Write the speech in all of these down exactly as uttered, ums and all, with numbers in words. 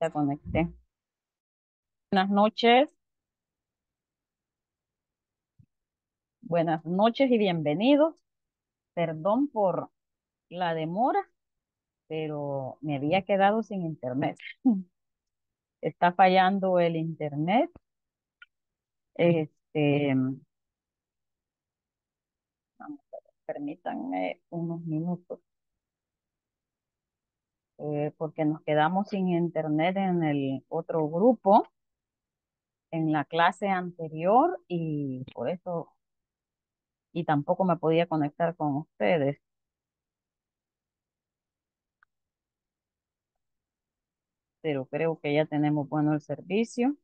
Ya conecté. Buenas noches, buenas noches y bienvenidos. Perdón por la demora, pero me había quedado sin internet. Está fallando el internet. Este, vamos a ver, permítanme unos minutos, eh, porque nos quedamos sin internet en el otro grupo, en la clase anterior, y por eso, y tampoco me podía conectar con ustedes, pero creo que ya tenemos bueno el servicio.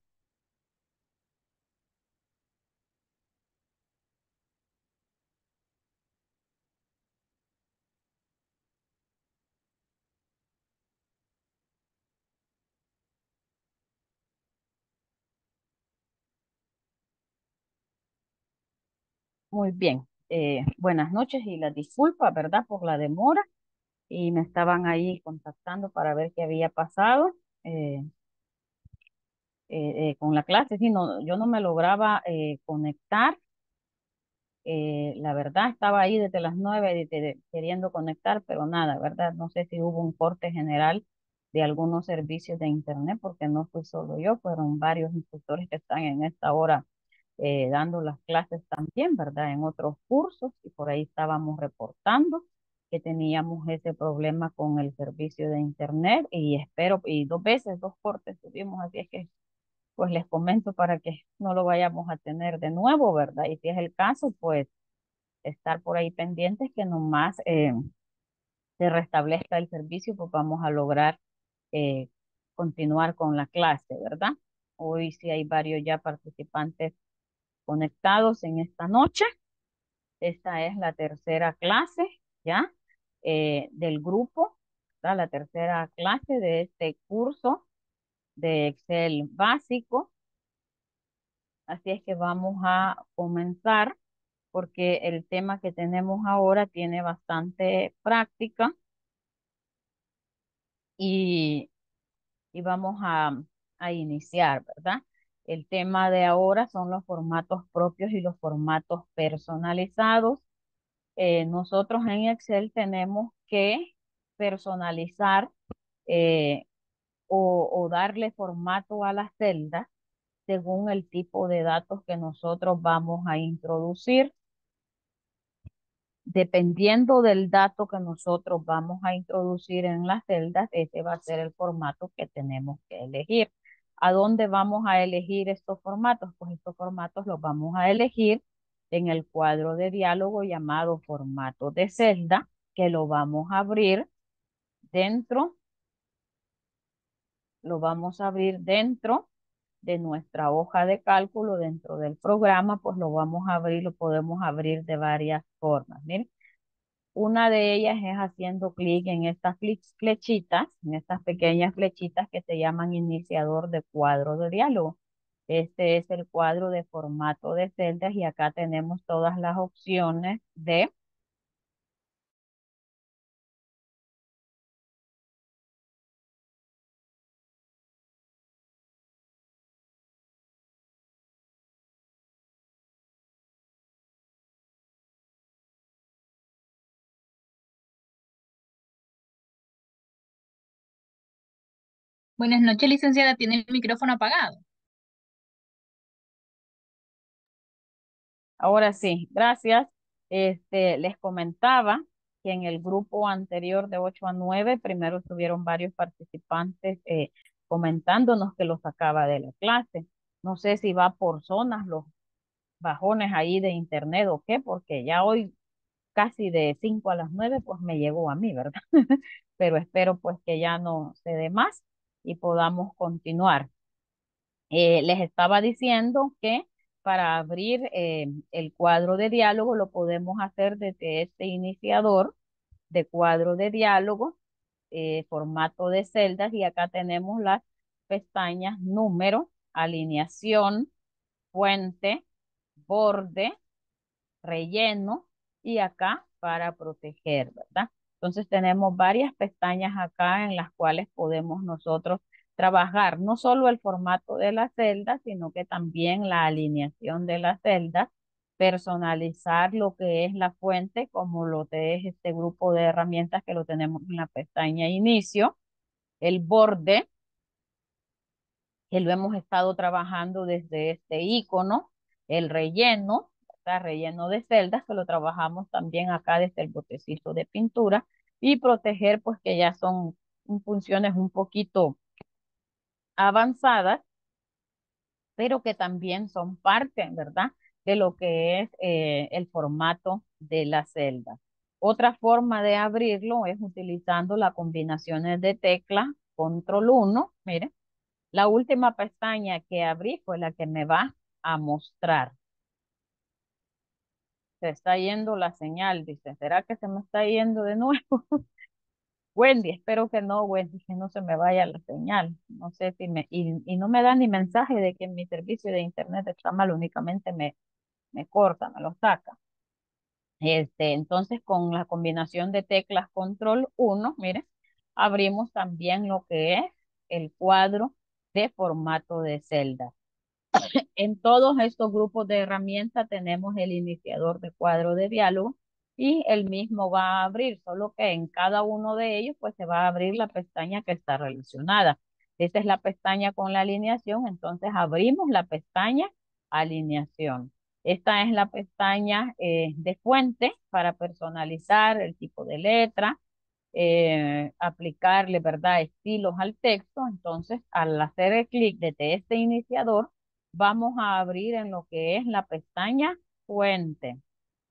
Muy bien. Eh, buenas noches y las disculpas, ¿verdad? Por la demora. Y me estaban ahí contactando para ver qué había pasado eh, eh, eh, con la clase. Sí, no, yo no me lograba eh, conectar. Eh, la verdad, estaba ahí desde las nueve de- de- queriendo conectar, pero nada, ¿verdad? No sé si hubo un corte general de algunos servicios de internet, porque no fui solo yo, fueron varios instructores que están en esta hora eh, dando las clases también, ¿verdad? En otros cursos, y por ahí estábamos reportando que teníamos ese problema con el servicio de internet, y espero, y dos veces, dos cortes tuvimos, así es que pues les comento para que no lo vayamos a tener de nuevo, ¿verdad? Y si es el caso, pues estar por ahí pendientes que nomás eh, se restablezca el servicio, pues vamos a lograr eh, continuar con la clase, ¿verdad? Hoy sí hay varios ya participantes conectados en esta noche. Esta es la tercera clase, ¿ya? Eh, del grupo, ¿verdad? La tercera clase de este curso de Excel básico. Así es que vamos a comenzar porque el tema que tenemos ahora tiene bastante práctica y, y vamos a, a iniciar, ¿verdad? El tema de ahora son los formatos propios y los formatos personalizados. Eh, nosotros en Excel tenemos que personalizar eh, o, o darle formato a las celdas según el tipo de datos que nosotros vamos a introducir. Dependiendo del dato que nosotros vamos a introducir en las celdas, ese va a ser el formato que tenemos que elegir. ¿A dónde vamos a elegir estos formatos? Pues estos formatos los vamos a elegir en el cuadro de diálogo llamado formato de celda, que lo vamos a abrir dentro, lo vamos a abrir dentro de nuestra hoja de cálculo, dentro del programa, pues lo vamos a abrir, lo podemos abrir de varias formas. Miren. Una de ellas es haciendo clic en estas fle- flechitas, en estas pequeñas flechitas que se llaman iniciador de cuadro de diálogo. Este es el cuadro de formato de celdas y acá tenemos todas las opciones de, Buenas noches, licenciada. Tiene el micrófono apagado. ahora sí, gracias. Este, les comentaba que en el grupo anterior de ocho a nueve primero estuvieron varios participantes eh, comentándonos que los sacaba de la clase. No sé si va por zonas los bajones ahí de internet o qué, porque ya hoy casi de cinco a las nueve pues me llegó a mí, ¿verdad? Pero espero pues que ya no se dé más y podamos continuar. Eh, les estaba diciendo que para abrir eh, el cuadro de diálogo lo podemos hacer desde este iniciador de cuadro de diálogo, eh, formato de celdas, y acá tenemos las pestañas número, alineación, fuente, borde, relleno y acá para proteger, ¿verdad? Entonces tenemos varias pestañas acá en las cuales podemos nosotros trabajar no solo el formato de las celdas, sino que también la alineación de las celdas, personalizar lo que es la fuente, como lo que es este grupo de herramientas que lo tenemos en la pestaña inicio, el borde, que lo hemos estado trabajando desde este icono, el relleno, ¿verdad? Relleno de celdas, que lo trabajamos también acá desde el botecito de pintura, y proteger, pues que ya son funciones un poquito avanzadas, pero que también son parte, ¿verdad? De lo que es eh, el formato de la celda. Otra forma de abrirlo es utilizando las combinaciones de teclas control uno. Mire, la última pestaña que abrí fue la que me va a mostrar. Se está yendo la señal, dice. ¿Será que se me está yendo de nuevo? Wendy, espero que no, Wendy, que no se me vaya la señal. No sé si me, y, y no me da ni mensaje de que mi servicio de internet está mal, únicamente me, me corta, me lo saca. Este, entonces, con la combinación de teclas control uno, mire, abrimos también lo que es el cuadro de formato de celda. En todos estos grupos de herramientas tenemos el iniciador de cuadro de diálogo y el mismo va a abrir, solo que en cada uno de ellos pues se va a abrir la pestaña que está relacionada. Esta es la pestaña con la alineación, entonces abrimos la pestaña alineación. Esta es la pestaña eh, de fuente para personalizar el tipo de letra, eh, aplicarle, ¿verdad?, estilos al texto. Entonces, al hacer el clic desde este iniciador, vamos a abrir en lo que es la pestaña fuente.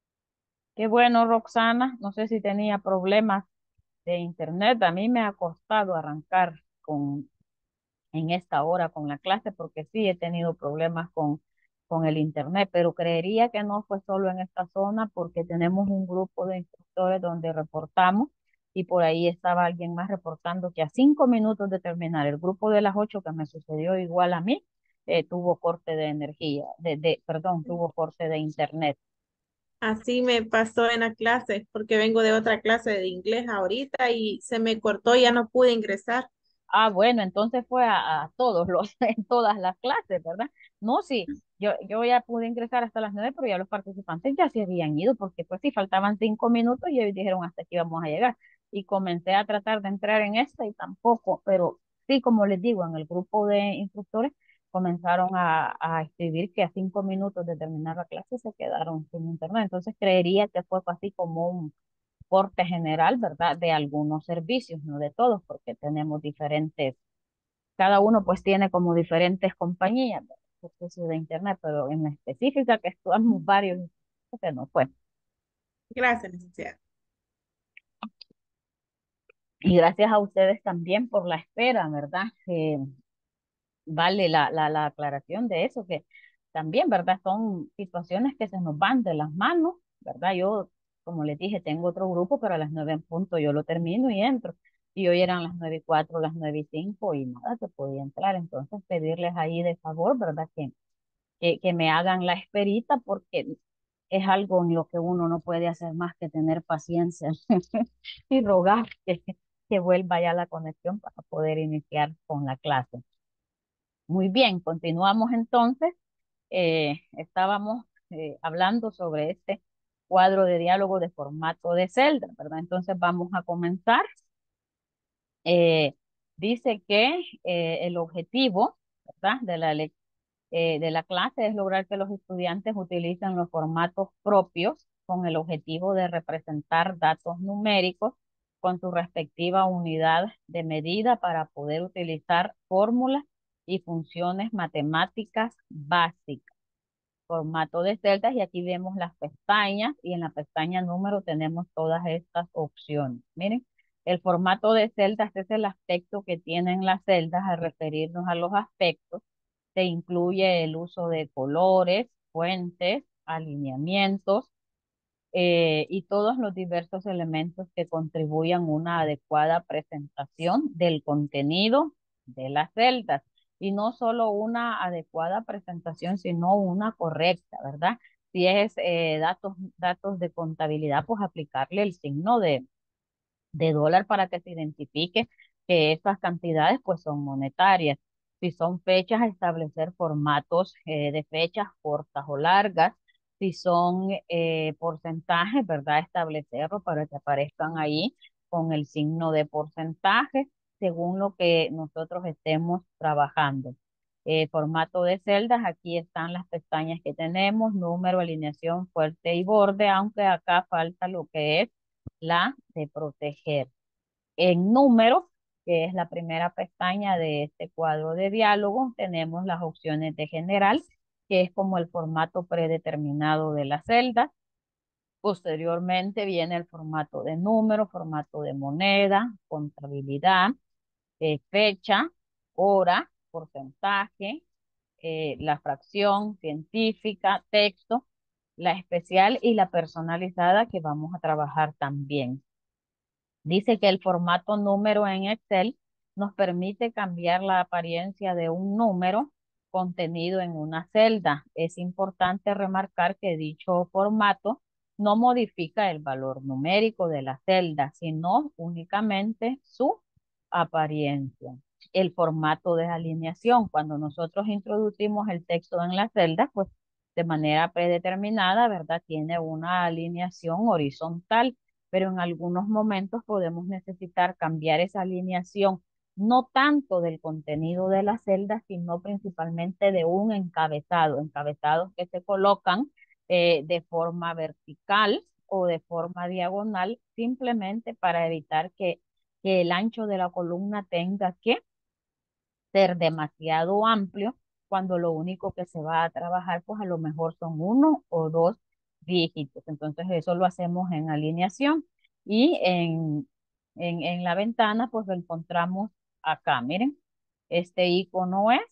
Qué bueno, Roxana. No sé si tenía problemas de internet. A mí me ha costado arrancar con en esta hora con la clase porque sí he tenido problemas con, con el internet, pero creería que no fue solo en esta zona porque tenemos un grupo de instructores donde reportamos y por ahí estaba alguien más reportando que a cinco minutos de terminar el grupo de las ocho que me sucedió igual a mí, eh, tuvo corte de energía, de, de, perdón, tuvo corte de internet. Así me pasó en la clase, porque vengo de otra clase de inglés ahorita y se me cortó y ya no pude ingresar. Ah, bueno, entonces fue a, a todos los, en todas las clases, ¿verdad? No, sí, yo, yo ya pude ingresar hasta las nueve, pero ya los participantes ya se habían ido, porque pues sí, faltaban cinco minutos y ellos dijeron hasta aquí vamos a llegar. Y comencé a tratar de entrar en esta y tampoco, pero sí, como les digo, en el grupo de instructores comenzaron a, a escribir que a cinco minutos de terminar la clase se quedaron sin internet. Entonces creería que fue así como un corte general, ¿verdad? De algunos servicios, no de todos, porque tenemos diferentes, cada uno pues tiene como diferentes compañías, ¿verdad? Servicios de internet, pero en la específica que estudiamos varios, que no fue. Gracias, licenciada. Y gracias a ustedes también por la espera, ¿verdad? Que vale la, la, la aclaración de eso, que también, ¿verdad? Son situaciones que se nos van de las manos, ¿verdad? Yo, como les dije, tengo otro grupo, pero a las nueve en punto yo lo termino y entro. Y hoy eran las nueve y cuatro, las nueve y cinco y nada, se podía entrar. Entonces, pedirles ahí de favor, ¿verdad? Que, que, que me hagan la esperita porque es algo en lo que uno no puede hacer más que tener paciencia y rogar que, que vuelva ya la conexión para poder iniciar con la clase. Muy bien, continuamos entonces. Eh, estábamos eh, hablando sobre este cuadro de diálogo de formato de celda, ¿verdad? Entonces vamos a comenzar. Eh, dice que eh, el objetivo, ¿verdad?, de la, lec- eh, de la clase es lograr que los estudiantes utilicen los formatos propios con el objetivo de representar datos numéricos con su respectiva unidad de medida para poder utilizar fórmulas y funciones matemáticas básicas. Formato de celdas y aquí vemos las pestañas y en la pestaña número tenemos todas estas opciones. Miren, el formato de celdas es el aspecto que tienen las celdas al referirnos a los aspectos. Se incluye el uso de colores, fuentes, alineamientos, eh, y todos los diversos elementos que contribuyan a una adecuada presentación del contenido de las celdas. Y no solo una adecuada presentación, sino una correcta, ¿verdad? Si es eh, datos, datos de contabilidad, pues aplicarle el signo de, de dólar para que se identifique que esas cantidades pues son monetarias. Si son fechas, establecer formatos eh, de fechas cortas o largas. Si son eh, porcentajes, ¿verdad? Establecerlo para que aparezcan ahí con el signo de porcentaje según lo que nosotros estemos trabajando. Eh, formato de celdas, aquí están las pestañas que tenemos, número, alineación, fuerte y borde, aunque acá falta lo que es la de proteger. En número, que es la primera pestaña de este cuadro de diálogo, tenemos las opciones de general, que es como el formato predeterminado de la celda. Posteriormente viene el formato de número, formato de moneda, contabilidad, eh, fecha, hora, porcentaje, eh, la fracción científica, texto, la especial y la personalizada que vamos a trabajar también. Dice que el formato número en Excel nos permite cambiar la apariencia de un número contenido en una celda. Es importante remarcar que dicho formato no modifica el valor numérico de la celda, sino únicamente su apariencia. El formato de alineación, cuando nosotros introducimos el texto en la celda, pues de manera predeterminada, ¿verdad? Tiene una alineación horizontal, pero en algunos momentos podemos necesitar cambiar esa alineación, no tanto del contenido de la celda, sino principalmente de un encabezado, encabezados que se colocan eh, de forma vertical o de forma diagonal, simplemente para evitar que, que el ancho de la columna tenga que ser demasiado amplio cuando lo único que se va a trabajar, pues a lo mejor son uno o dos dígitos. Entonces eso lo hacemos en alineación y en, en, en la ventana, pues lo encontramos acá. Miren, este icono es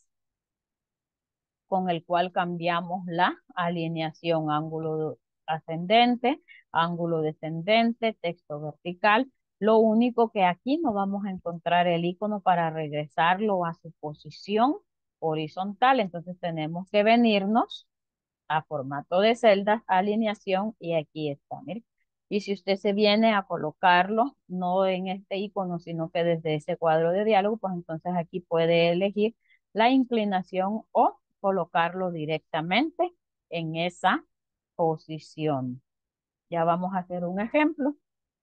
con el cual cambiamos la alineación, ángulo ascendente, ángulo descendente, texto vertical. Lo único que aquí no vamos a encontrar el icono para regresarlo a su posición horizontal, entonces tenemos que venirnos a formato de celdas, alineación y aquí está, mire. Y si usted se viene a colocarlo, no en este icono, sino que desde ese cuadro de diálogo, pues entonces aquí puede elegir la inclinación o colocarlo directamente en esa posición. Ya vamos a hacer un ejemplo.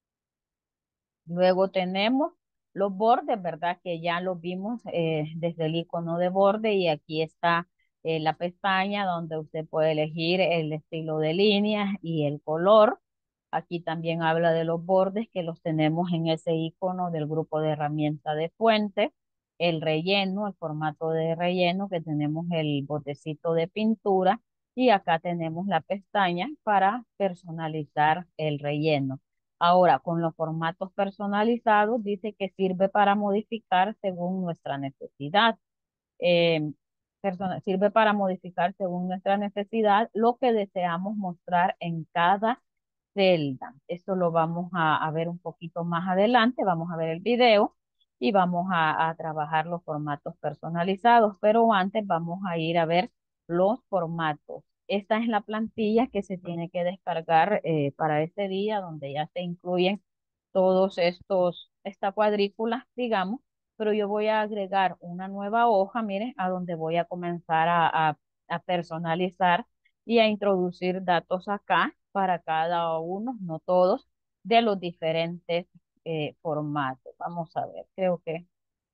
Luego tenemos los bordes, ¿verdad? Que ya los vimos eh, desde el icono de borde y aquí está eh, la pestaña donde usted puede elegir el estilo de líneas y el color. Aquí también habla de los bordes que los tenemos en ese icono del grupo de herramienta de fuente. El relleno, el formato de relleno que tenemos el botecito de pintura y acá tenemos la pestaña para personalizar el relleno. Ahora, con los formatos personalizados, dice que sirve para modificar según nuestra necesidad. Eh, persona- sirve para modificar según nuestra necesidad lo que deseamos mostrar en cada celda. Esto lo vamos a, a ver un poquito más adelante. Vamos a ver el video y vamos a, a trabajar los formatos personalizados, pero antes vamos a ir a ver los formatos. Esta es la plantilla que se tiene que descargar eh, para este día, donde ya se incluyen todos estos, esta cuadrícula, digamos, pero yo voy a agregar una nueva hoja, miren, a donde voy a comenzar a, a, a personalizar y a introducir datos acá para cada uno, no todos, de los diferentes eh, formatos. Vamos a ver, creo que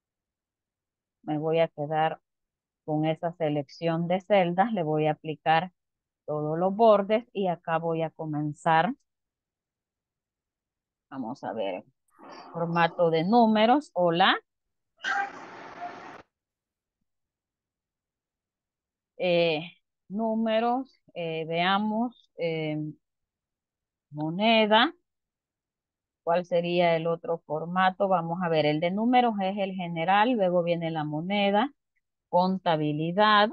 me voy a quedar con esa selección de celdas, le voy a aplicar todos los bordes y acá voy a comenzar, vamos a ver, formato de números, hola, eh, números, eh, veamos, eh, moneda, ¿cuál sería el otro formato? Vamos a ver, el de números es el general, luego viene la moneda, contabilidad,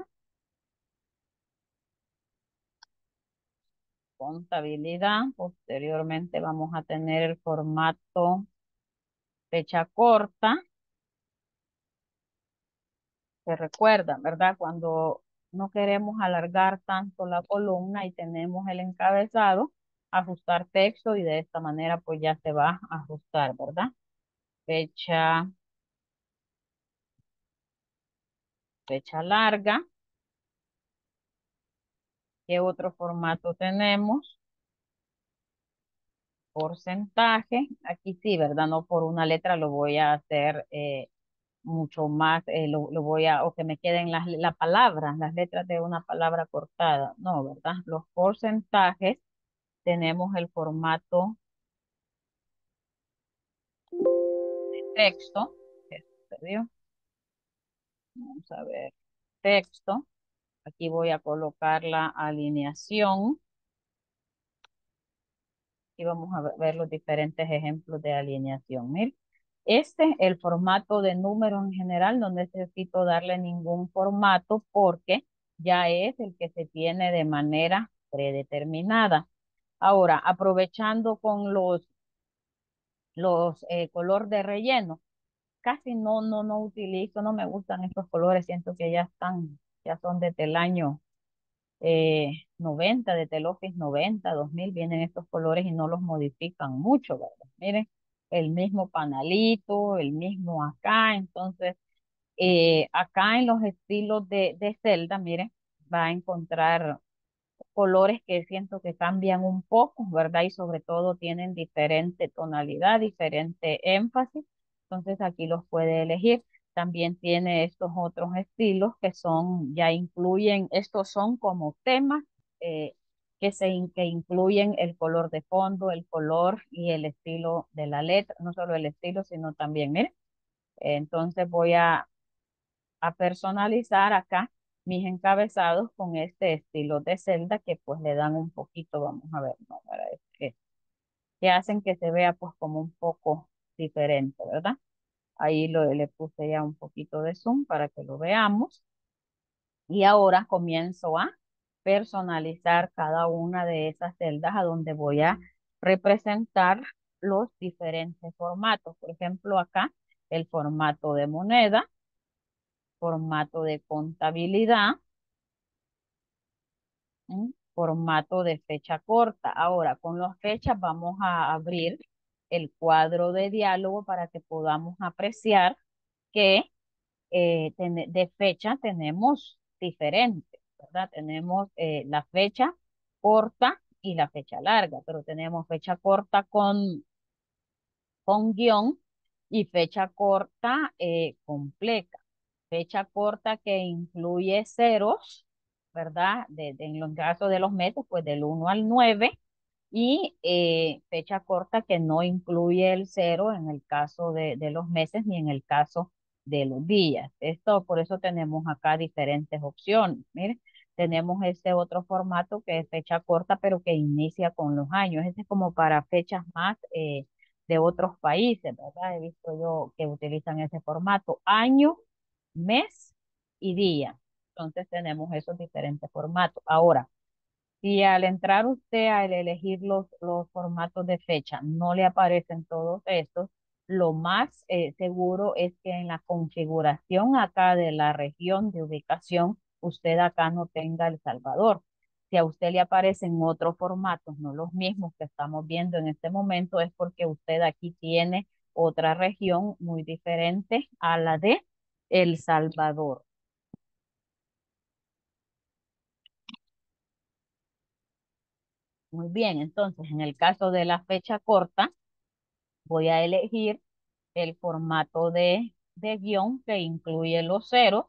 contabilidad, posteriormente vamos a tener el formato fecha corta, se recuerda, ¿verdad? Cuando no queremos alargar tanto la columna y tenemos el encabezado, ajustar texto y de esta manera pues ya se va a ajustar, ¿verdad? Fecha fecha larga. ¿Qué otro formato tenemos? Porcentaje. Aquí sí, ¿verdad? No por una letra lo voy a hacer eh, mucho más, eh, lo, lo voy a, o que me queden las, la palabras, las letras de una palabra cortada. No, ¿verdad? Los porcentajes tenemos el formato texto. ¿Qué sucedió? Vamos a ver. Texto. Aquí voy a colocar la alineación y vamos a ver ver los diferentes ejemplos de alineación. Mire, este, el formato de número en general, no necesito darle ningún formato porque ya es el que se tiene de manera predeterminada. Ahora, aprovechando con los, los eh, color de relleno, casi no, no, no utilizo, no me gustan estos colores, siento que ya están, ya son de telaño eh, noventa, de Telofis noventa, dos mil, vienen estos colores y no los modifican mucho, ¿verdad? Miren, el mismo panalito, el mismo acá, entonces, eh, acá en los estilos de, de celda, miren, va a encontrar colores que siento que cambian un poco, ¿verdad? Y sobre todo tienen diferente tonalidad, diferente énfasis. Entonces aquí los puede elegir. También tiene estos otros estilos que son, ya incluyen, estos son como temas eh, que, se, in- que incluyen el color de fondo, el color y el estilo de la letra, no solo el estilo, sino también, miren, entonces voy a a personalizar acá mis encabezados con este estilo de celda que pues le dan un poquito, vamos a ver, no, para este, que hacen que se vea pues como un poco diferente, ¿verdad? Ahí lo, le puse ya un poquito de zoom para que lo veamos. Y ahora comienzo a personalizar cada una de esas celdas a donde voy a representar los diferentes formatos. Por ejemplo, acá el formato de moneda, formato de contabilidad, ¿m? Formato de fecha corta. Ahora, con las fechas vamos a abrir el cuadro de diálogo para que podamos apreciar que eh, tene- de fecha tenemos diferentes, ¿verdad? Tenemos eh, la fecha corta y la fecha larga, pero tenemos fecha corta con con guión y fecha corta eh, completa. Fecha corta que incluye ceros, ¿verdad? De, de- en los casos de los meses, pues del uno al nueve y eh, fecha corta que no incluye el cero en el caso de, de los meses ni en el caso de los días. Esto, por eso tenemos acá diferentes opciones. Miren, tenemos este otro formato que es fecha corta, pero que inicia con los años. Este es como para fechas más eh, de otros países, ¿verdad? He visto yo que utilizan ese formato, año, mes y día. Entonces tenemos esos diferentes formatos. Ahora, si al entrar usted a elegir los, los formatos de fecha no le aparecen todos estos, lo más eh, seguro es que en la configuración acá de la región de ubicación, usted acá no tenga El Salvador. Si a usted le aparecen otros formatos, no los mismos que estamos viendo en este momento, es porque usted aquí tiene otra región muy diferente a la de El Salvador. Muy bien, entonces en el caso de la fecha corta, voy a elegir el formato de, de guión que incluye los ceros.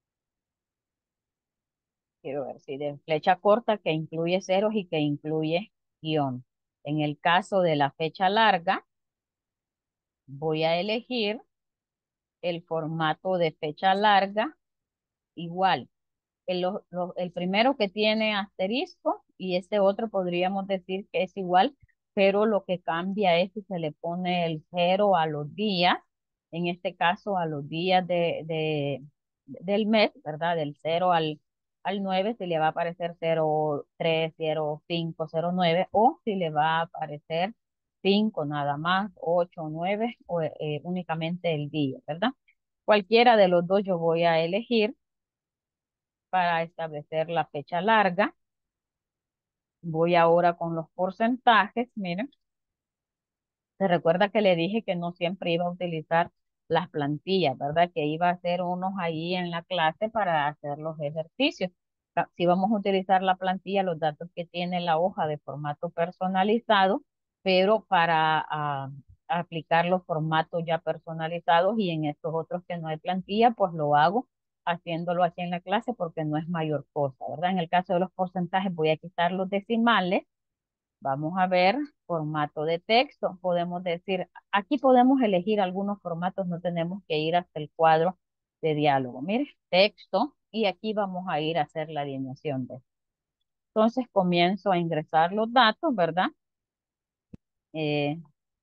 Quiero ver si de flecha corta que incluye ceros y que incluye guión. En el caso de la fecha larga, voy a elegir el formato de fecha larga igual. El, lo- lo- el primero que tiene asterisco y este otro podríamos decir que es igual, pero lo que cambia es si se le pone el cero a los días, en este caso a los días de, de- del mes, ¿verdad? Del cero al, al nueve, si le va a aparecer cero tres cero cinco cero nueve o si le va a aparecer cinco nada más, ocho nueve o eh, únicamente el día, ¿verdad? Cualquiera de los dos yo voy a elegir para establecer la fecha larga. Voy ahora con los porcentajes. Miren, se recuerda que le dije que no siempre iba a utilizar las plantillas, ¿verdad? Que iba a hacer unos ahí en la clase para hacer los ejercicios. Ca- Si vamos a utilizar la plantilla, los datos que tiene la hoja de formato personalizado, pero para ah, aplicar los formatos ya personalizados y en estos otros que no hay plantilla, pues lo hago haciéndolo aquí en la clase porque no es mayor cosa, ¿verdad? En el caso de los porcentajes voy a quitar los decimales. Vamos a ver formato de texto. Podemos decir, aquí podemos elegir algunos formatos, no tenemos que ir hasta el cuadro de diálogo. Mire, texto, y aquí vamos a ir a hacer la alineación de. Entonces comienzo a ingresar los datos, ¿verdad? Eh,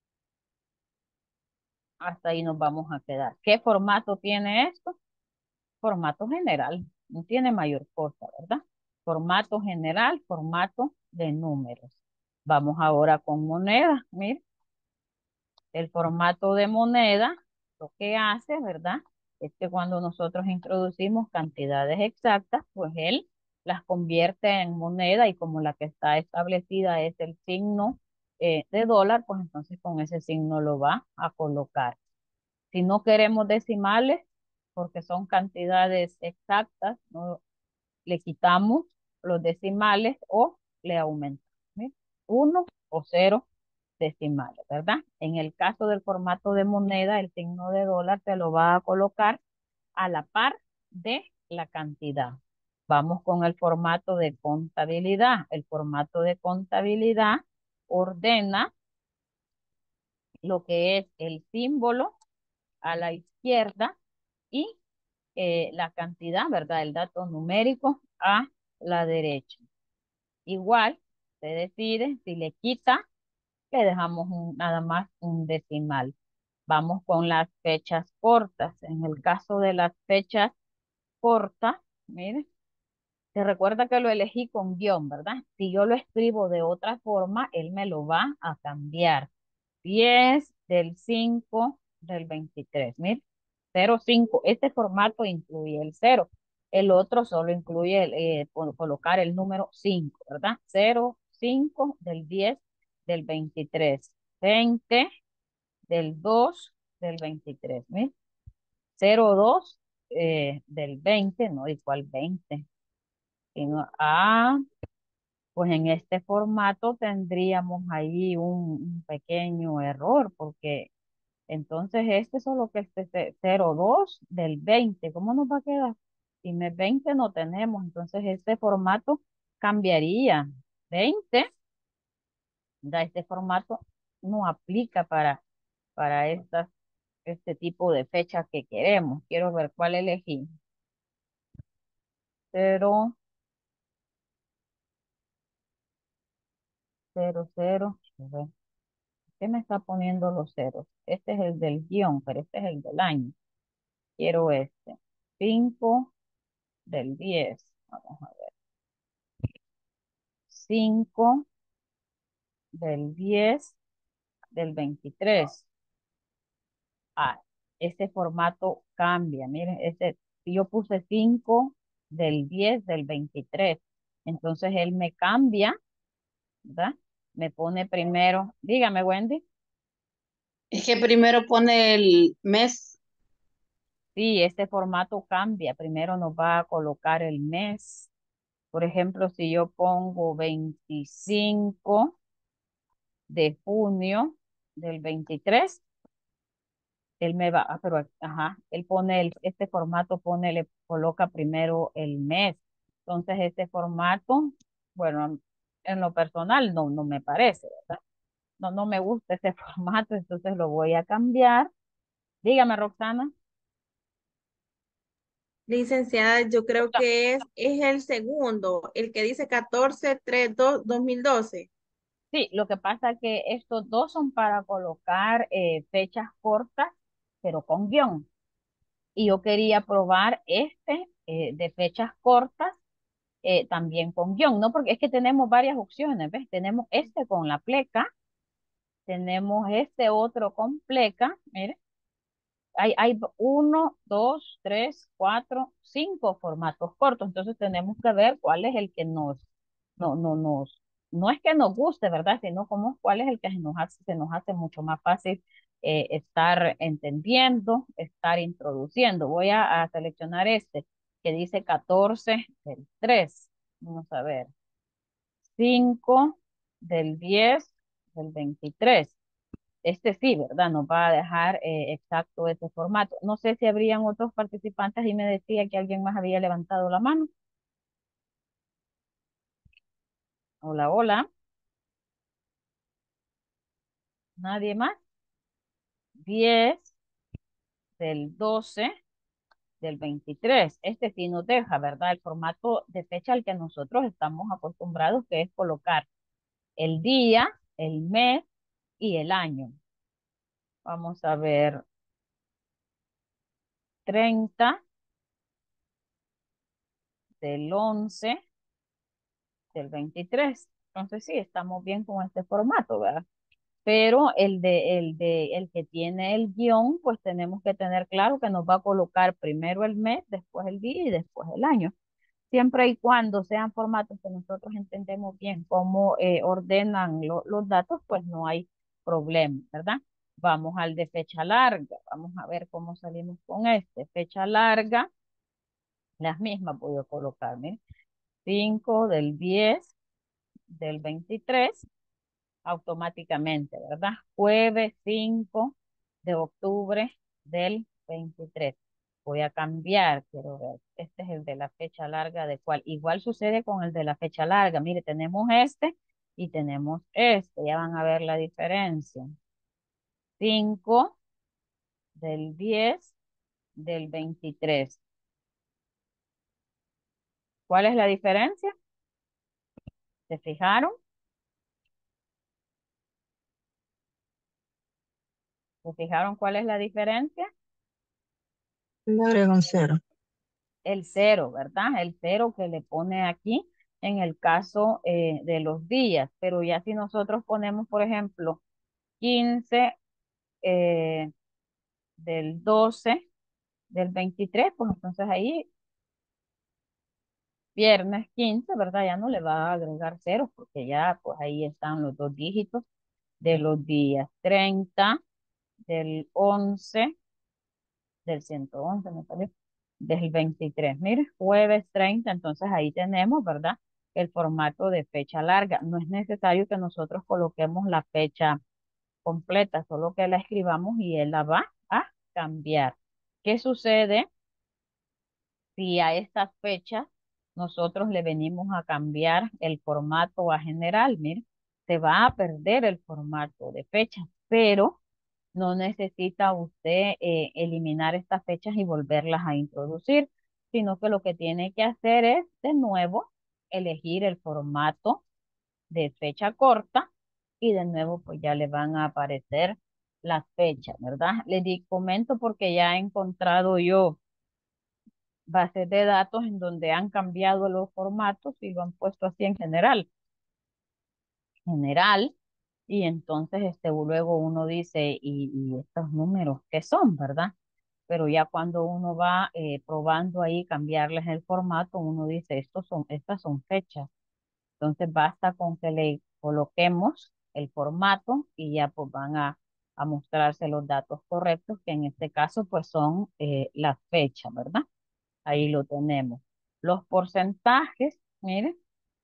hasta ahí nos vamos a quedar. ¿Qué formato tiene esto? Formato general, no tiene mayor cosa, ¿verdad? Formato general, formato de números. Vamos ahora con moneda. Mire, el formato de moneda, lo que hace, ¿verdad? Es que cuando nosotros introducimos cantidades exactas, pues él las convierte en moneda y como la que está establecida es el signo eh, de dólar, pues entonces con ese signo lo va a colocar. Si no queremos decimales, porque son cantidades exactas, no le quitamos los decimales o le aumentamos. ¿Sí? Uno o cero decimales, ¿verdad? En el caso del formato de moneda, el signo de dólar se lo va a colocar a la par de la cantidad. Vamos con el formato de contabilidad. El formato de contabilidad ordena lo que es el símbolo a la izquierda y eh, la cantidad, ¿verdad? El dato numérico a la derecha. Igual, se decide si le quita, le dejamos un- nada más un decimal. Vamos con las fechas cortas. En el caso de las fechas cortas, mire, se recuerda que lo elegí con guión, ¿verdad? Si yo lo escribo de otra forma, él me lo va a cambiar. Diez del cinco del veintitrés. Mire, cero cinco. Este formato incluye el cero. El otro solo incluye el, eh, col- colocar el número cinco, ¿verdad? Cero cinco del diez del veintitrés. Veinte del dos del veintitrés. Mire, cero dos eh, del veinte, no, igual veinte. Sino, ah, pues en este formato tendríamos ahí un, un pequeño error, porque entonces este solo que este ce- cero dos del veinte, ¿cómo nos va a quedar? Si me veinte no tenemos, entonces este formato cambiaría. Veinte, da este formato no aplica para, para estas, este tipo de fechas que queremos. Quiero ver cuál elegí. Cero, cero, cero. A ver, ¿qué me está poniendo los ceros? Este es el del guión, pero este es el del año. Quiero este. Cinco del diez. Vamos a ver. Cinco del diez del veintitrés. Ah, ese formato cambia. Miren, este, si yo puse cinco del diez del veintitrés, entonces él me cambia, ¿verdad? Me pone primero, dígame, Wendy. Es que primero pone el mes. Sí, este formato cambia. Primero nos va a colocar el mes. Por ejemplo, si yo pongo veinticinco de junio del veintitrés, él me va, ah, pero, ajá, él pone el, este formato, pone, le coloca primero el mes. Entonces, este formato, bueno, en lo personal no, no me parece, ¿verdad? No, no me gusta ese formato, entonces lo voy a cambiar. Dígame, Roxana. Licenciada, yo creo Roxana. que es, es el segundo, el que dice catorce tres dos mil doce. Sí, lo que pasa es que estos dos son para colocar eh, fechas cortas, pero con guión. Y yo quería probar este eh, de fechas cortas eh, también con guión, ¿no? Porque es que tenemos varias opciones, ¿ves? Tenemos este con la pleca, tenemos este otro con pleca, mire, hay, hay uno, dos, tres, cuatro, cinco formatos cortos, entonces tenemos que ver cuál es el que nos, no, no, nos, no es que nos guste, ¿verdad? Sino como cuál es el que se nos hace, se nos hace mucho más fácil eh, estar entendiendo, estar introduciendo. Voy a, a seleccionar este que dice catorce del tres. Vamos a ver. Cinco del diez del veintitrés. Este sí, ¿verdad? Nos va a dejar eh, exacto ese formato. No sé si habrían otros participantes y me decía que alguien más había levantado la mano. Hola, hola. ¿Nadie más? Diez del doce del veintitrés. Este sí nos deja, ¿verdad? El formato de fecha al que nosotros estamos acostumbrados, que es colocar el día, el mes y el año. Vamos a ver, treinta del once del veintitrés. Entonces sí, estamos bien con este formato, ¿verdad? Pero el de, el de, el que tiene el guión, pues tenemos que tener claro que nos va a colocar primero el mes, después el día y después el año. Siempre y cuando sean formatos que nosotros entendemos bien cómo eh, ordenan lo- los datos, pues no hay problema, ¿verdad? Vamos al de fecha larga, vamos a ver cómo salimos con este. Fecha larga, las mismas voy a colocar, miren, cinco del diez del veintitrés automáticamente, ¿verdad? Jueves cinco de octubre del veintitrés. Voy a cambiar, quiero ver. Este es el de la fecha larga, de cuál. Igual sucede con el de la fecha larga. Mire, tenemos este y tenemos este. Ya van a ver la diferencia. Cinco del diez del veintitrés. ¿Cuál es la diferencia? ¿Se fijaron? ¿Se fijaron cuál es la diferencia? Le agrego un cero. El cero, ¿verdad? El cero que le pone aquí en el caso eh, de los días, pero ya si nosotros ponemos, por ejemplo, quince eh, del doce del veintitrés, pues entonces ahí viernes quince, ¿verdad? Ya no le va a agregar ceros porque ya pues ahí están los dos dígitos de los días. Treinta del once del ciento once me salió, del veintitrés. Mire, jueves treinta, entonces ahí tenemos, ¿verdad? El formato de fecha larga. No es necesario que nosotros coloquemos la fecha completa, solo que la escribamos y él la va a cambiar. ¿Qué sucede si a estas fechas nosotros le venimos a cambiar el formato a general? Mire, se va a perder el formato de fecha, pero no necesita usted eh, eliminar estas fechas y volverlas a introducir, sino que lo que tiene que hacer es de nuevo elegir el formato de fecha corta y de nuevo pues ya le van a aparecer las fechas, ¿verdad? Les di, comento porque ya he encontrado yo bases de datos en donde han cambiado los formatos y lo han puesto así en general, general, y entonces este, luego uno dice, ¿y, y estos números qué son, verdad? Pero ya cuando uno va eh, probando ahí cambiarles el formato, uno dice, estos son, estas son fechas. Entonces basta con que le coloquemos el formato y ya pues van a, a mostrarse los datos correctos, que en este caso pues son eh, las fechas, ¿verdad? Ahí lo tenemos. Los porcentajes, miren,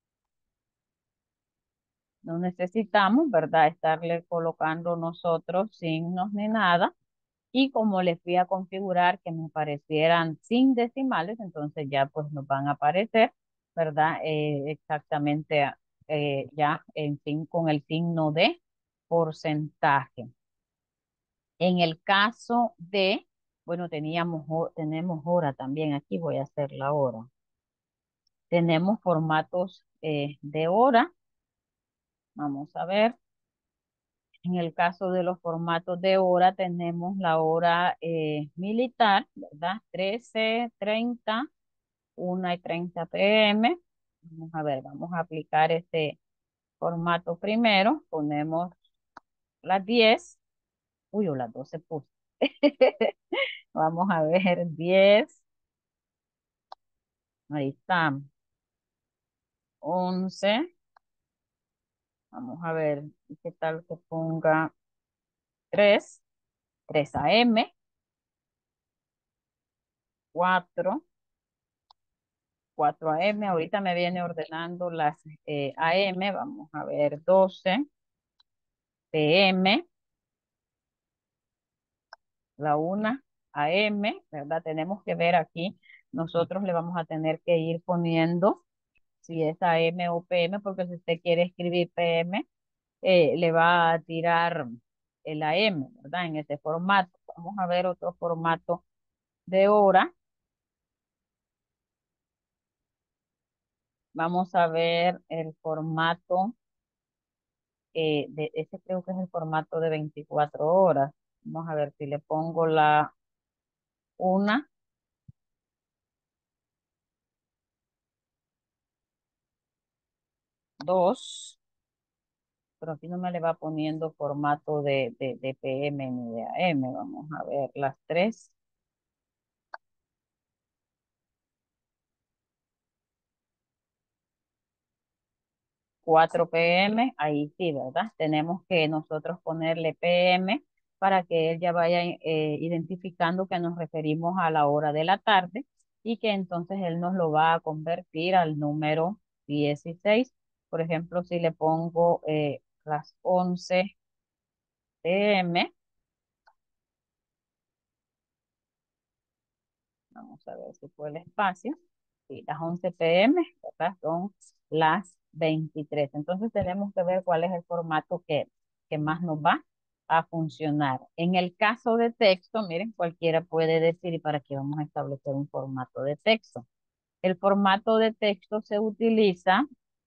no necesitamos, ¿verdad? Estarle colocando nosotros signos ni nada. Y como les fui a configurar que me aparecieran sin decimales, entonces ya pues nos van a aparecer, ¿verdad? Eh, exactamente eh, ya en fin con el signo de porcentaje. En el caso de, bueno, teníamos, ho- tenemos hora también, aquí voy a hacer la hora. Tenemos formatos eh, de hora, vamos a ver. En el caso de los formatos de hora, tenemos la hora eh, militar, ¿verdad? Trece treinta, una y treinta p m. Vamos a ver, vamos a aplicar este formato primero. Ponemos las diez. Uy, o las doce puse. Vamos a ver, diez. Ahí está. Once. Vamos a ver, ¿qué tal que ponga tres? tres A M, cuatro, cuatro A M, ahorita me viene ordenando las eh, A M, vamos a ver, doce P M, la una A M, ¿verdad? Tenemos que ver aquí, nosotros le vamos a tener que ir poniendo si es A M o P M, porque si usted quiere escribir P M, eh, le va a tirar el A M, ¿verdad? En ese formato. Vamos a ver otro formato de hora. Vamos a ver el formato, eh, de ese creo que es el formato de veinticuatro horas. Vamos a ver si le pongo la una, dos, pero aquí no me le va poniendo formato de, de, de P M ni de A M. Vamos a ver las tres, cuatro P M, ahí sí, ¿verdad? Tenemos que nosotros ponerle P M para que él ya vaya eh, identificando que nos referimos a la hora de la tarde y que entonces él nos lo va a convertir al número dieciséis. Por ejemplo, si le pongo eh, las once P M, vamos a ver si fue el espacio. Sí, las once P M, ¿verdad? Son las veintitrés. Entonces tenemos que ver cuál es el formato que, que más nos va a funcionar. En el caso de texto, miren, cualquiera puede decir, ¿y para qué vamos a establecer un formato de texto? El formato de texto se utiliza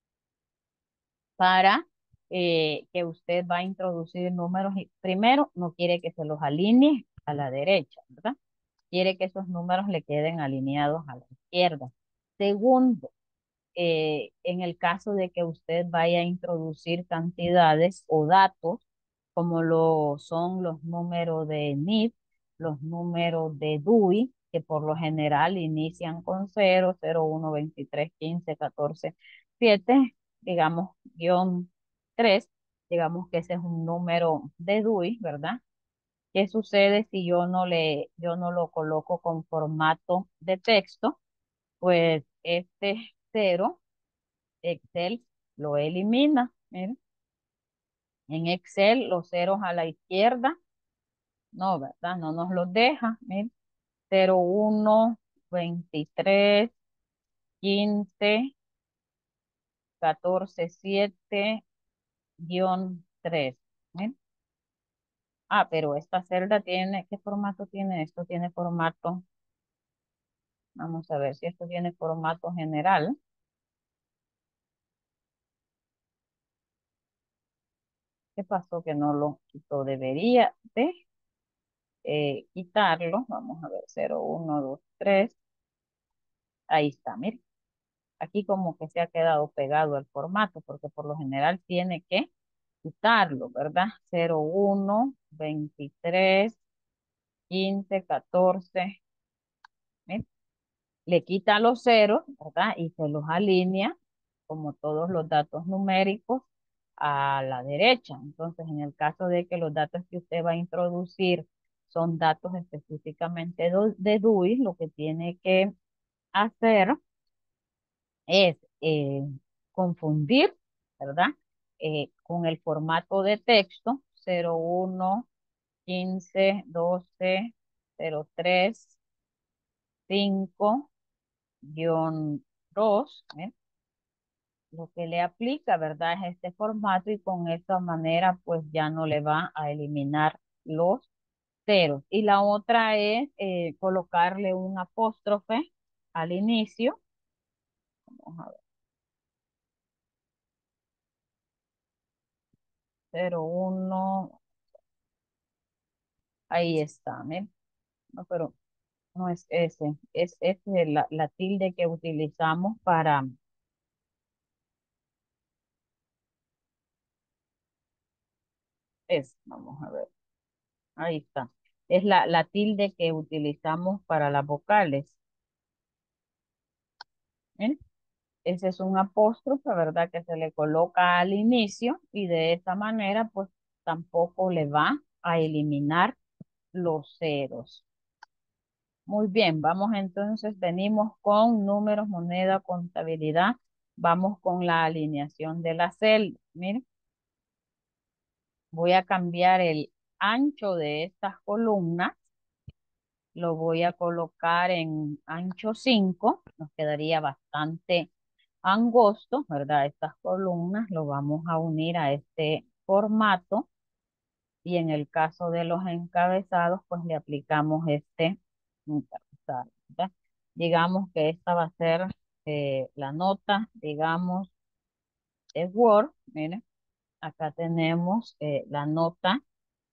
para eh, que usted va a introducir números y primero no quiere que se los alinee a la derecha, ¿verdad? Quiere que esos números le queden alineados a la izquierda. Segundo, eh, en el caso de que usted vaya a introducir cantidades o datos, como lo son los números de N I P, los números de D U I, que por lo general inician con cero, cero, uno, veintitrés, quince, catorce, siete, digamos, guión tres, digamos que ese es un número de D U I, ¿verdad? ¿Qué sucede si yo no le, yo no lo coloco con formato de texto? Pues este cero, Excel lo elimina. Miren. En Excel los ceros a la izquierda, no, ¿verdad? No nos los deja. Miren. cero, uno, veintitrés, quince, catorce, siete, guión tres. Miren. Ah, pero esta celda tiene, ¿qué formato tiene? Esto tiene formato, vamos a ver si esto tiene formato general. ¿Qué pasó que no lo quitó? Debería de eh, quitarlo. Vamos a ver, cero, uno, dos, tres. Ahí está, mire. Aquí como que se ha quedado pegado el formato, porque por lo general tiene que quitarlo, ¿verdad? Cero, uno, veintitrés, quince, catorce. ¿Mire? Le quita los ceros, ¿verdad? Y se los alinea, como todos los datos numéricos, a la derecha. Entonces, en el caso de que los datos que usted va a introducir son datos específicamente do- de D U I, lo que tiene que hacer es eh, confundir, ¿verdad? Eh, con el formato de texto cero, uno, quince, doce, cero, tres, cinco, guión dos, ¿eh? Lo que le aplica, ¿verdad? Es este formato y con esta manera pues ya no le va a eliminar los ceros. Y la otra es eh, colocarle un apóstrofe al inicio. Vamos a ver, cero, uno, ahí está, ¿eh? No, pero no es ese, es este, la, la tilde que utilizamos para, es, vamos a ver, ahí está. Es la, la tilde que utilizamos para las vocales. ¿Eh? Ese es un apóstrofe, ¿verdad? Que se le coloca al inicio y de esa manera, pues tampoco le va a eliminar los ceros. Muy bien, vamos entonces, venimos con números, moneda, contabilidad. Vamos con la alineación de la celda. Miren, voy a cambiar el ancho de estas columnas. Lo voy a colocar en ancho cinco. Nos quedaría bastante angosto, ¿verdad? Estas columnas lo vamos a unir a este formato. Y en el caso de los encabezados, pues le aplicamos este encabezado, ¿verdad? Digamos que esta va a ser eh, la nota, digamos, de Word. Miren, acá tenemos eh, la nota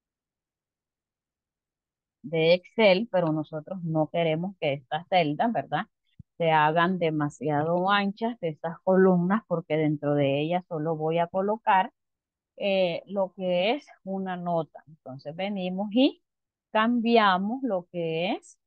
de Excel, pero nosotros no queremos que estas celdas, ¿verdad?, se hagan demasiado anchas de estas columnas, porque dentro de ellas solo voy a colocar eh, lo que es una nota. Entonces venimos y cambiamos lo que es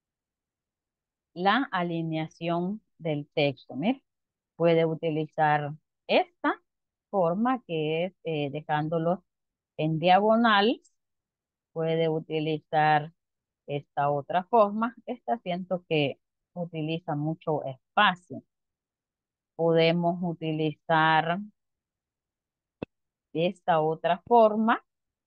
la alineación del texto. Mire, puede utilizar esta forma, que es eh, dejándolos en diagonal. Puede utilizar esta otra forma. Esta siento que utiliza mucho espacio. Podemos utilizar esta otra forma.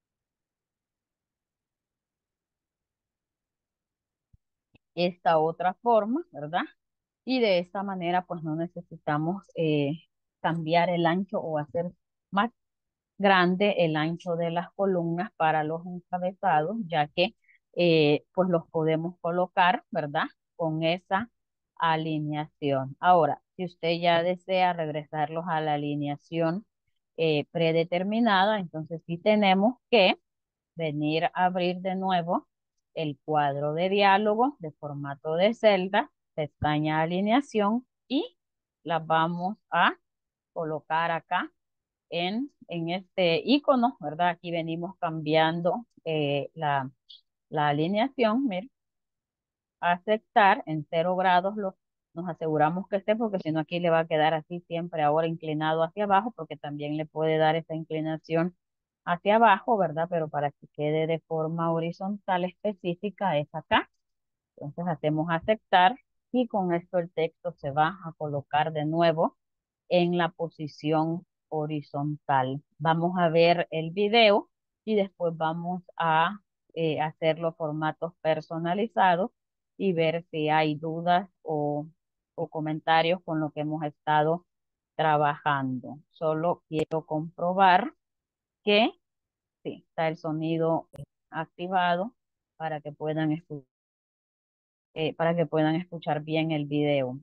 Esta otra forma, ¿verdad? Y de esta manera pues no necesitamos eh, cambiar el ancho o hacer más grande el ancho de las columnas para los encabezados, ya que eh, pues los podemos colocar, ¿verdad?, con esa alineación. Ahora, si usted ya desea regresarlos a la alineación eh, predeterminada, entonces sí tenemos que venir a abrir de nuevo el cuadro de diálogo de formato de celda, pestaña alineación, y las vamos a colocar acá en, en este icono, ¿verdad? Aquí venimos cambiando eh, la, la alineación. Mire, aceptar en cero grados, lo, nos aseguramos que esté, porque si no aquí le va a quedar así siempre ahora inclinado hacia abajo, porque también le puede dar esa inclinación hacia abajo, ¿verdad? Pero para que quede de forma horizontal específica es acá. Entonces hacemos aceptar y con esto el texto se va a colocar de nuevo en la posición horizontal. Vamos a ver el video y después vamos a eh, hacer los formatos personalizados y ver si hay dudas o, o comentarios con lo que hemos estado trabajando. Solo quiero comprobar que sí, está el sonido eh, activado para que puedan escuchar, eh, para que puedan escuchar bien el video.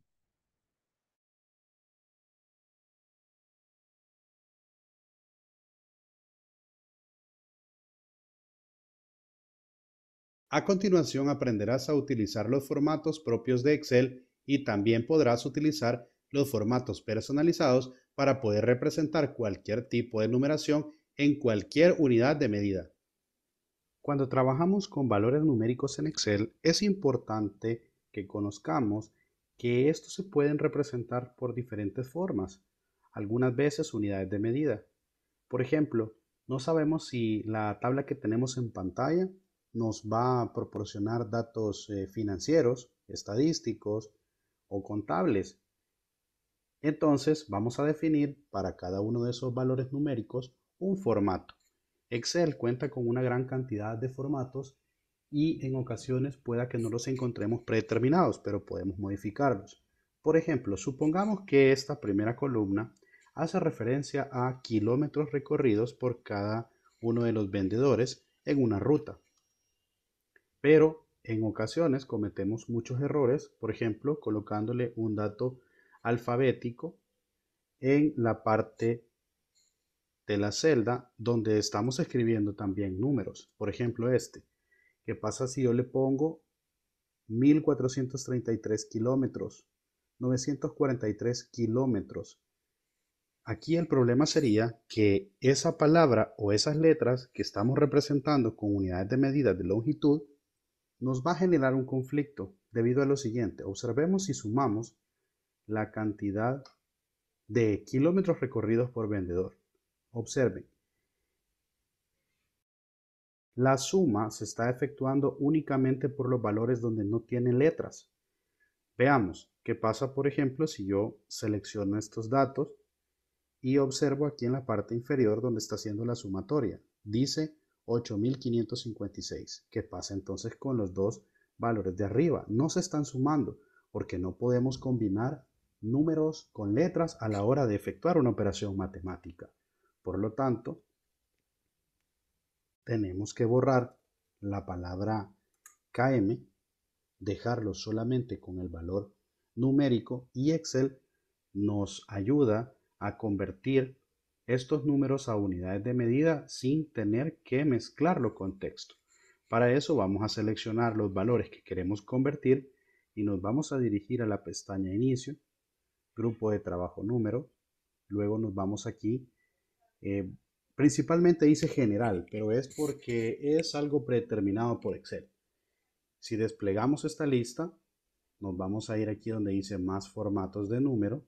A continuación aprenderás a utilizar los formatos propios de Excel y también podrás utilizar los formatos personalizados para poder representar cualquier tipo de numeración en cualquier unidad de medida. Cuando trabajamos con valores numéricos en Excel, es importante que conozcamos que estos se pueden representar por diferentes formas, algunas veces unidades de medida. Por ejemplo, no sabemos si la tabla que tenemos en pantalla nos va a proporcionar datos eh, financieros, estadísticos o contables. Entonces vamos a definir para cada uno de esos valores numéricos un formato. Excel cuenta con una gran cantidad de formatos y en ocasiones pueda que no los encontremos predeterminados, pero podemos modificarlos. Por ejemplo, supongamos que esta primera columna hace referencia a kilómetros recorridos por cada uno de los vendedores en una ruta. Pero en ocasiones cometemos muchos errores, por ejemplo, colocándole un dato alfabético en la parte de la celda donde estamos escribiendo también números. Por ejemplo, este. ¿Qué pasa si yo le pongo mil cuatrocientos treinta y tres kilómetros, novecientos cuarenta y tres kilómetros? Aquí el problema sería que esa palabra o esas letras que estamos representando con unidades de medida de longitud nos va a generar un conflicto debido a lo siguiente. Observemos si sumamos la cantidad de kilómetros recorridos por vendedor. Observen, La suma se está efectuando únicamente por los valores donde no tienen letras. Veamos qué pasa, por ejemplo, si yo selecciono estos datos y observo aquí en la parte inferior donde está haciendo la sumatoria. Dice ocho mil quinientos cincuenta y seis. ¿Qué pasa entonces con los dos valores de arriba? No se están sumando porque no podemos combinar números con letras a la hora de efectuar una operación matemática. Por lo tanto, tenemos que borrar la palabra K M, dejarlo solamente con el valor numérico, y Excel nos ayuda a convertir estos números a unidades de medida sin tener que mezclarlo con texto. Para eso vamos a seleccionar los valores que queremos convertir y nos vamos a dirigir a la pestaña Inicio, Grupo de Trabajo Número. Luego nos vamos aquí. Eh, principalmente dice General, pero es porque es algo predeterminado por Excel. Si desplegamos esta lista, nos vamos a ir aquí donde dice Más formatos de número.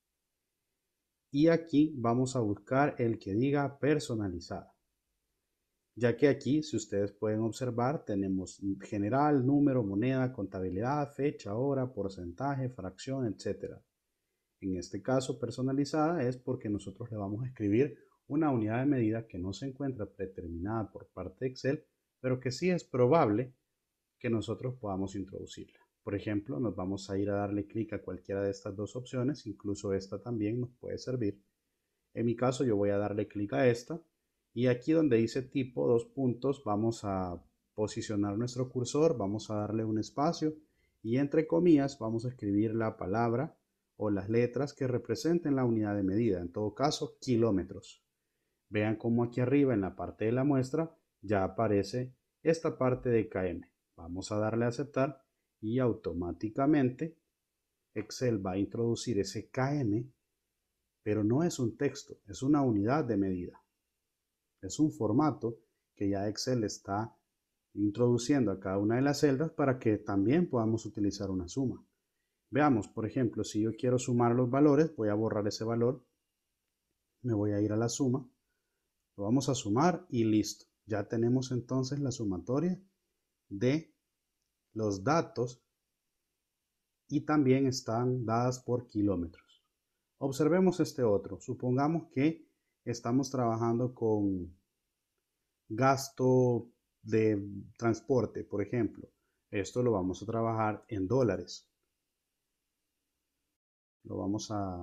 Y aquí vamos a buscar el que diga personalizada. Ya que aquí, si ustedes pueden observar, tenemos general, número, moneda, contabilidad, fecha, hora, porcentaje, fracción, etcétera. En este caso, personalizada es porque nosotros le vamos a escribir una unidad de medida que no se encuentra predeterminada por parte de Excel, pero que sí es probable que nosotros podamos introducirla. Por ejemplo, nos vamos a ir a darle clic a cualquiera de estas dos opciones, incluso esta también nos puede servir. En mi caso yo voy a darle clic a esta y aquí donde dice tipo, dos puntos, vamos a posicionar nuestro cursor, vamos a darle un espacio y entre comillas vamos a escribir la palabra o las letras que representen la unidad de medida, en todo caso kilómetros. Vean cómo aquí arriba en la parte de la muestra ya aparece esta parte de K M. Vamos a darle a aceptar y automáticamente Excel va a introducir ese K M, pero no es un texto, es una unidad de medida. Es un formato que ya Excel está introduciendo a cada una de las celdas para que también podamos utilizar una suma. Veamos, por ejemplo, si yo quiero sumar los valores, voy a borrar ese valor, me voy a ir a la suma, lo vamos a sumar y listo. Ya tenemos entonces la sumatoria de los datos y también están dadas por kilómetros. Observemos este otro. Supongamos que estamos trabajando con gasto de transporte, por ejemplo. Esto lo vamos a trabajar en dólares. Lo vamos a,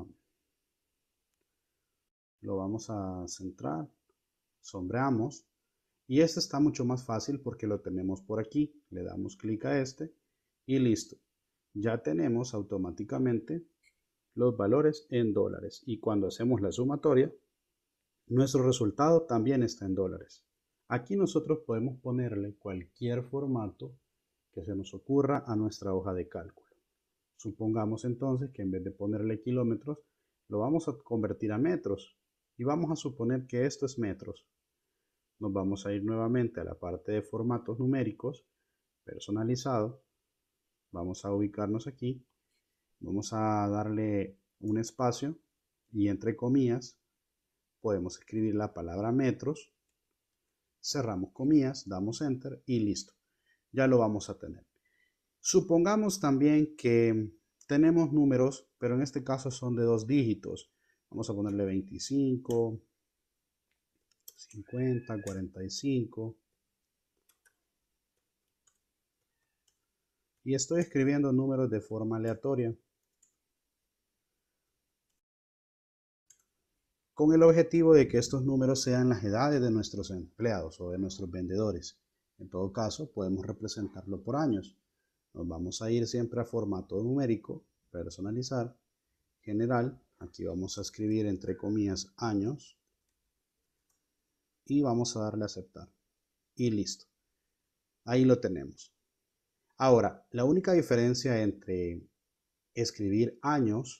lo vamos a centrar, sombreamos. Y este está mucho más fácil porque lo tenemos por aquí. Le damos clic a este y listo. Ya tenemos automáticamente los valores en dólares. Y cuando hacemos la sumatoria, nuestro resultado también está en dólares. Aquí nosotros podemos ponerle cualquier formato que se nos ocurra a nuestra hoja de cálculo. Supongamos entonces que en vez de ponerle kilómetros, lo vamos a convertir a metros. Y vamos a suponer que esto es metros. Nos vamos a ir nuevamente a la parte de formatos numéricos, personalizado. Vamos a ubicarnos aquí. Vamos a darle un espacio y entre comillas podemos escribir la palabra metros. Cerramos comillas, damos enter y listo. Ya lo vamos a tener. Supongamos también que tenemos números, pero en este caso son de dos dígitos. Vamos a ponerle veinticinco. cincuenta, cuarenta y cinco. Y estoy escribiendo números de forma aleatoria. Con el objetivo de que estos números sean las edades de nuestros empleados o de nuestros vendedores. En todo caso, podemos representarlo por años. Nos vamos a ir siempre a formato numérico, personalizar, general. Aquí vamos a escribir entre comillas años. Y vamos a darle a aceptar. Y listo. Ahí lo tenemos. Ahora, la única diferencia entre escribir años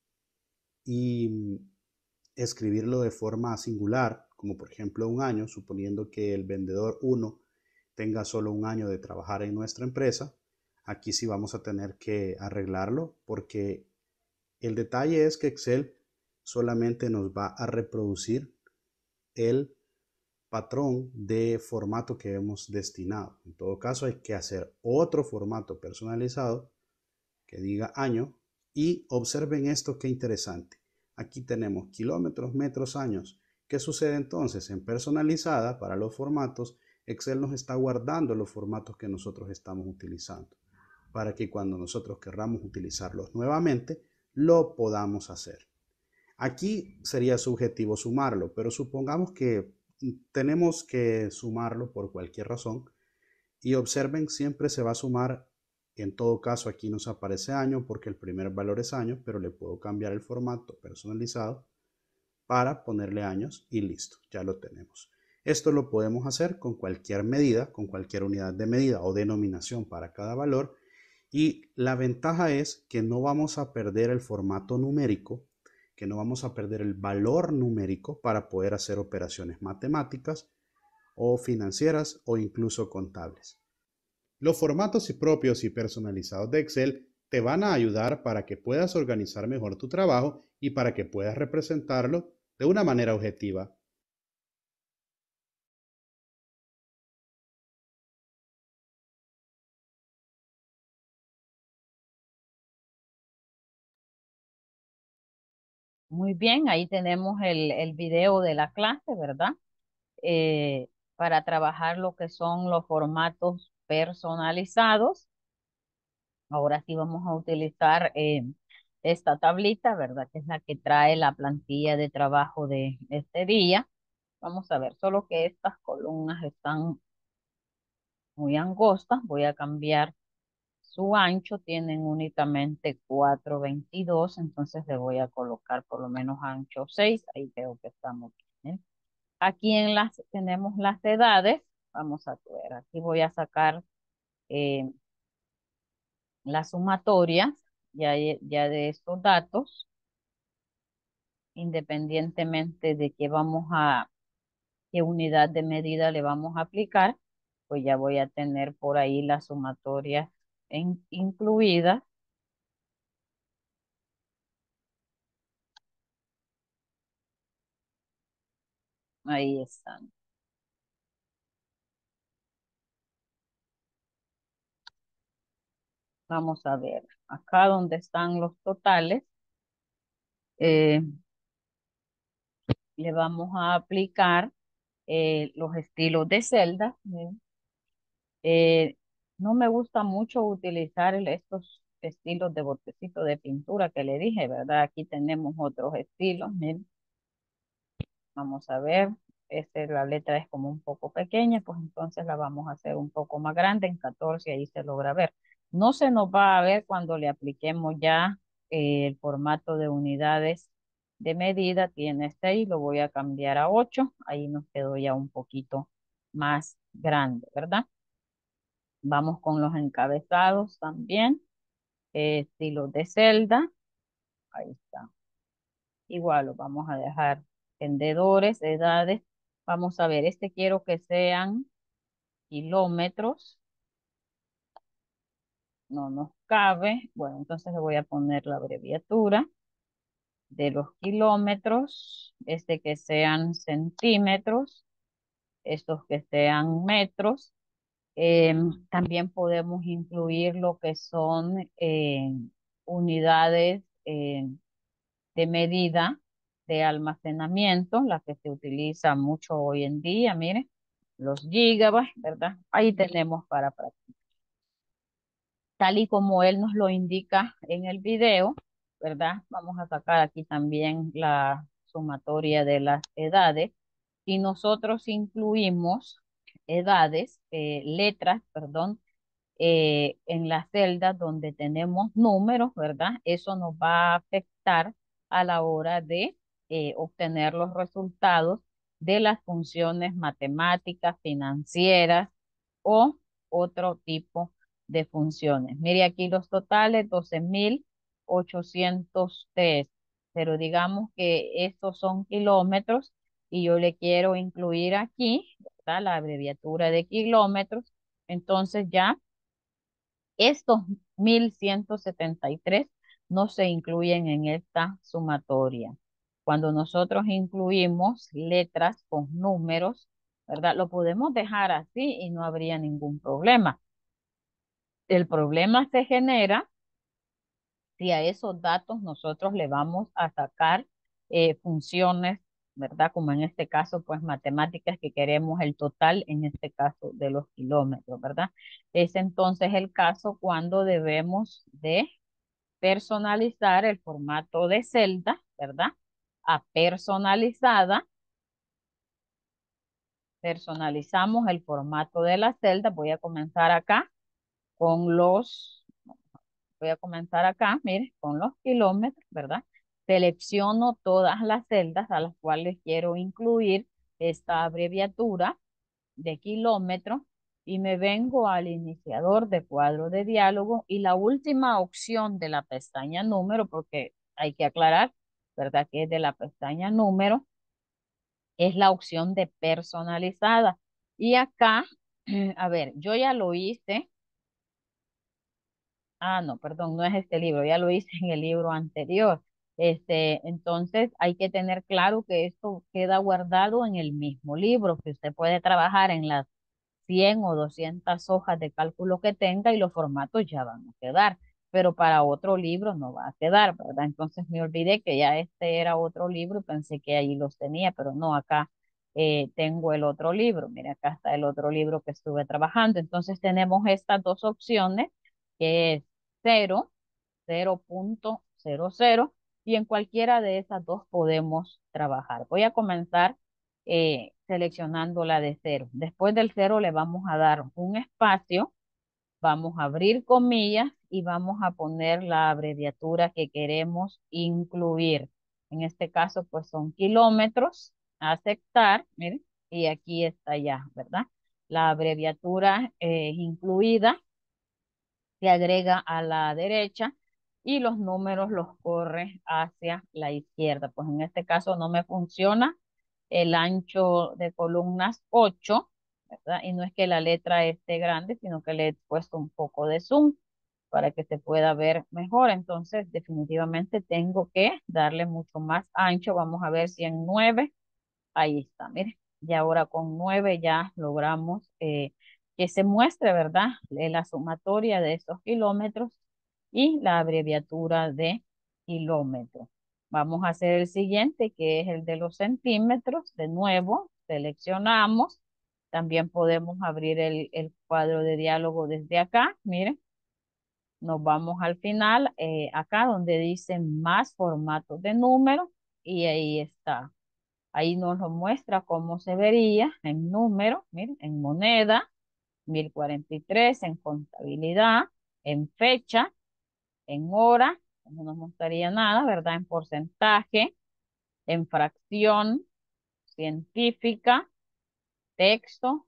y escribirlo de forma singular, como por ejemplo un año, suponiendo que el vendedor uno tenga solo un año de trabajar en nuestra empresa, aquí sí vamos a tener que arreglarlo porque el detalle es que Excel solamente nos va a reproducir el patrón de formato que hemos destinado. En todo caso, hay que hacer otro formato personalizado que diga año y observen esto, qué interesante. Aquí tenemos kilómetros, metros, años. ¿Qué sucede entonces? En personalizada, para los formatos, Excel nos está guardando los formatos que nosotros estamos utilizando para que cuando nosotros querramos utilizarlos nuevamente, lo podamos hacer. Aquí sería subjetivo sumarlo, pero supongamos que tenemos que sumarlo por cualquier razón y observen, siempre se va a sumar. En todo caso, aquí nos aparece año porque el primer valor es año, pero le puedo cambiar el formato personalizado para ponerle años y listo, ya lo tenemos. Esto lo podemos hacer con cualquier medida, con cualquier unidad de medida o denominación para cada valor. Y la ventaja es que no vamos a perder el formato numérico, que no vamos a perder el valor numérico para poder hacer operaciones matemáticas o financieras o incluso contables. Los formatos propios y personalizados de Excel te van a ayudar para que puedas organizar mejor tu trabajo y para que puedas representarlo de una manera objetiva. Muy bien, ahí tenemos el, el video de la clase, ¿verdad? Eh, para trabajar lo que son los formatos personalizados. Ahora sí vamos a utilizar eh, esta tablita, ¿verdad? Que es la que trae la plantilla de trabajo de este día. Vamos a ver, solo que estas columnas están muy angostas. Voy a cambiar su ancho, tienen únicamente cuatro veintidós, entonces le voy a colocar por lo menos ancho seis. Ahí creo que estamos bien, ¿eh? Aquí en las tenemos las edades. Vamos a ver, aquí voy a sacar eh, las sumatorias ya, ya de estos datos, independientemente de que vamos a, qué unidad de medida le vamos a aplicar, pues ya voy a tener por ahí las sumatorias en- incluidas. Ahí están. Vamos a ver, acá donde están los totales, eh, le vamos a aplicar eh, los estilos de celda. ¿Eh? Eh, no me gusta mucho utilizar el- estos estilos de botecito de pintura que le dije, ¿verdad? Aquí tenemos otros estilos, miren. Vamos a ver, este, la letra es como un poco pequeña, pues entonces la vamos a hacer un poco más grande, en catorce, ahí se logra ver. No se nos va a ver cuando le apliquemos ya eh, el formato de unidades de medida, tiene seis, lo voy a cambiar a ocho, ahí nos quedó ya un poquito más grande, ¿verdad? Vamos con los encabezados también, eh, estilos de celda, ahí está. Igual lo vamos a dejar vendedores, edades. Vamos a ver, este quiero que sean kilómetros. No nos cabe. Bueno, entonces le voy a poner la abreviatura de los kilómetros. Este que sean centímetros. Estos que sean metros. Em, también podemos incluir lo que son eh, unidades eh, de medida de almacenamiento, la que se utiliza mucho hoy en día, miren, los gigabytes, ¿verdad? Ahí tenemos para practicar. Tal y como él nos lo indica en el video, ¿verdad? Vamos a sacar aquí también la sumatoria de las edades y nosotros incluimos edades, eh, letras, perdón, eh, en las celdas donde tenemos números, ¿verdad? Eso nos va a afectar a la hora de eh, obtener los resultados de las funciones matemáticas, financieras o otro tipo de funciones. Mire aquí los totales, doce mil ochocientos tres, pero digamos que estos son kilómetros y yo le quiero incluir aquí, ¿verdad? La abreviatura de kilómetros, entonces ya estos mil ciento setenta y tres no se incluyen en esta sumatoria. Cuando nosotros incluimos letras con números, ¿verdad? Lo podemos dejar así y no habría ningún problema. El problema se genera si a esos datos nosotros le vamos a sacar eh, funciones, ¿verdad? Como en este caso, pues matemáticas que queremos el total, en este caso de los kilómetros, ¿verdad? Es entonces el caso cuando debemos de personalizar el formato de celda, ¿verdad? A personalizada, personalizamos el formato de la celda. Voy a comenzar acá con los Voy a comenzar acá, mire, con los kilómetros, ¿verdad? Selecciono todas las celdas a las cuales quiero incluir esta abreviatura de kilómetros y me vengo al iniciador de cuadro de diálogo y la última opción de la pestaña número, porque hay que aclarar, ¿verdad? Que es de la pestaña número, es la opción de personalizada. Y acá, a ver, yo ya lo hice. Ah, no, perdón, no es este libro, ya lo hice en el libro anterior. Este, entonces hay que tener claro que esto queda guardado en el mismo libro, que usted puede trabajar en las cien o doscientas hojas de cálculo que tenga y los formatos ya van a quedar, pero para otro libro no va a quedar, ¿verdad? Entonces me olvidé que ya este era otro libro y pensé que ahí los tenía, pero no, acá eh, tengo el otro libro. Mira, acá está el otro libro que estuve trabajando. Entonces tenemos estas dos opciones, que es cero, cero punto cero cero y en cualquiera de esas dos podemos trabajar. Voy a comenzar eh, seleccionando la de cero. Después del cero le vamos a dar un espacio, vamos a abrir comillas y vamos a poner la abreviatura que queremos incluir. En este caso, pues son kilómetros, aceptar, miren, y aquí está ya, ¿verdad? La abreviatura eh, incluida se agrega a la derecha y los números los corre hacia la izquierda. Pues en este caso no me funciona el ancho de columnas ocho, ¿verdad? Y no es que la letra esté grande, sino que le he puesto un poco de zoom para que se pueda ver mejor. Entonces, definitivamente tengo que darle mucho más ancho. Vamos a ver si en nueve. Ahí está, mire. Y ahora con nueve ya logramos eh, que se muestre, ¿verdad? Eh, La sumatoria de estos kilómetros y la abreviatura de kilómetros. Vamos a hacer el siguiente, que es el de los centímetros. De nuevo, seleccionamos. También podemos abrir el, el cuadro de diálogo desde acá. Miren, nos vamos al final, eh, acá donde dice más formatos de números y ahí está. Ahí nos lo muestra cómo se vería en número, miren, en moneda, mil cuarenta y tres, en contabilidad, en fecha, en hora, no nos mostraría nada, ¿verdad? En porcentaje, en fracción, científica, texto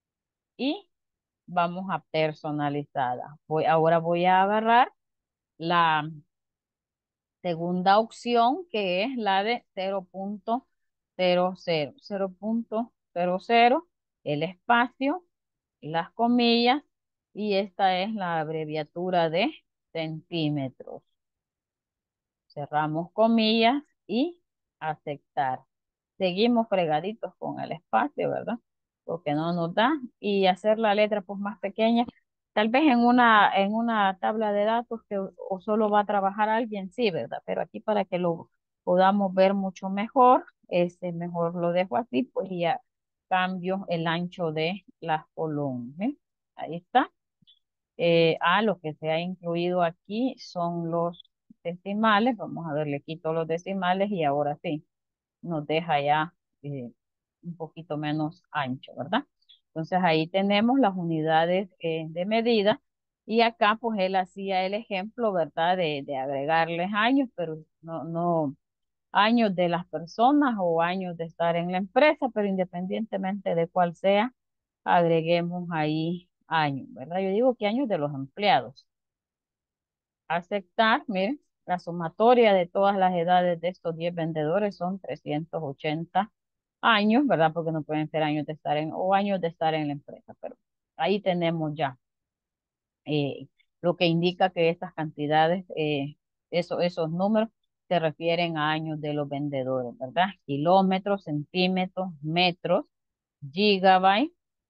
y vamos a personalizada. Voy, ahora voy a agarrar la segunda opción que es la de cero punto cero cero, cero punto cero cero, el espacio, las comillas y esta es la abreviatura de centímetros. Cerramos comillas y aceptar. Seguimos fregaditos con el espacio, ¿verdad? Porque no nos da. Y hacer la letra pues más pequeña. Tal vez en una, en una tabla de datos que o o solo va a trabajar alguien, sí, ¿verdad? Pero aquí para que lo podamos ver mucho mejor, este mejor lo dejo así, pues y ya cambio el ancho de las columnas. ¿Ven? Ahí está. Eh, ah, lo que se ha incluido aquí son los decimales. Vamos a ver, le quito los decimales y ahora sí, nos deja ya eh, un poquito menos ancho, ¿verdad? Entonces ahí tenemos las unidades eh, de medida y acá pues él hacía el ejemplo, ¿verdad? De, de agregarles años, pero no, no años de las personas o años de estar en la empresa, pero independientemente de cuál sea, agreguemos ahí años, ¿verdad? Yo digo que años de los empleados. Aceptar, miren, la sumatoria de todas las edades de estos diez vendedores son trescientos ochenta años, ¿verdad? Porque no pueden ser años de estar en, o años de estar en la empresa, pero ahí tenemos ya eh, lo que indica que estas cantidades, eh, eso, esos números se refieren a años de los vendedores, ¿verdad? Kilómetros, centímetros, metros, gigabyte,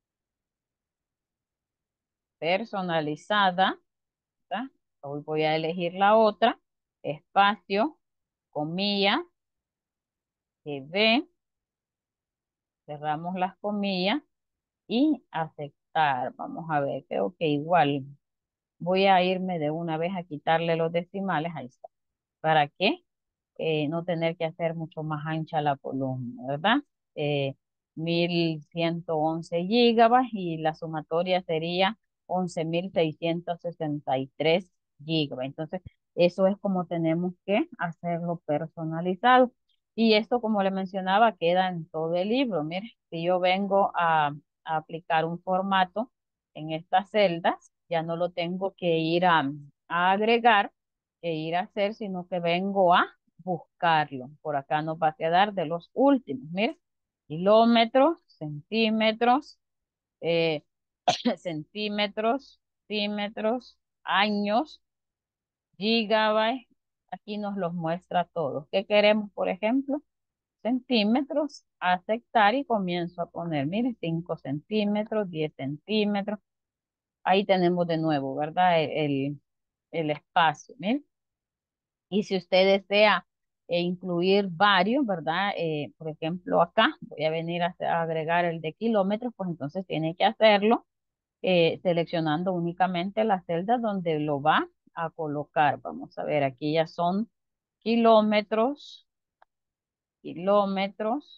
personalizada, ¿verdad? Hoy voy a elegir la otra, espacio, comillas, G B, cerramos las comillas y aceptar. Vamos a ver, creo que igual voy a irme de una vez a quitarle los decimales, ahí está. ¿Para qué? Eh, no tener que hacer mucho más ancha la columna, ¿verdad? Eh, mil ciento once gigabytes y la sumatoria sería once mil seiscientos sesenta y tres gigabytes. Entonces, eso es como tenemos que hacerlo personalizado. Y esto, como le mencionaba, queda en todo el libro. Mire, si yo vengo a, a aplicar un formato en estas celdas, ya no lo tengo que ir a, a agregar, que ir a hacer, sino que vengo a buscarlo. Por acá nos va a quedar de los últimos. Mire, kilómetros, centímetros, eh, centímetros, centímetros, años, gigabytes. Aquí nos los muestra todos. ¿Qué queremos, por ejemplo? Centímetros, aceptar y comienzo a poner, mire, cinco centímetros, diez centímetros. Ahí tenemos de nuevo, ¿verdad? El, el, el espacio, mire. Y si usted desea eh, incluir varios, ¿verdad? Eh, por ejemplo, acá voy a venir a, hacer- a agregar el de kilómetros, pues entonces tiene que hacerlo eh, seleccionando únicamente las celdas donde lo va a colocar. Vamos a ver, aquí ya son kilómetros, kilómetros.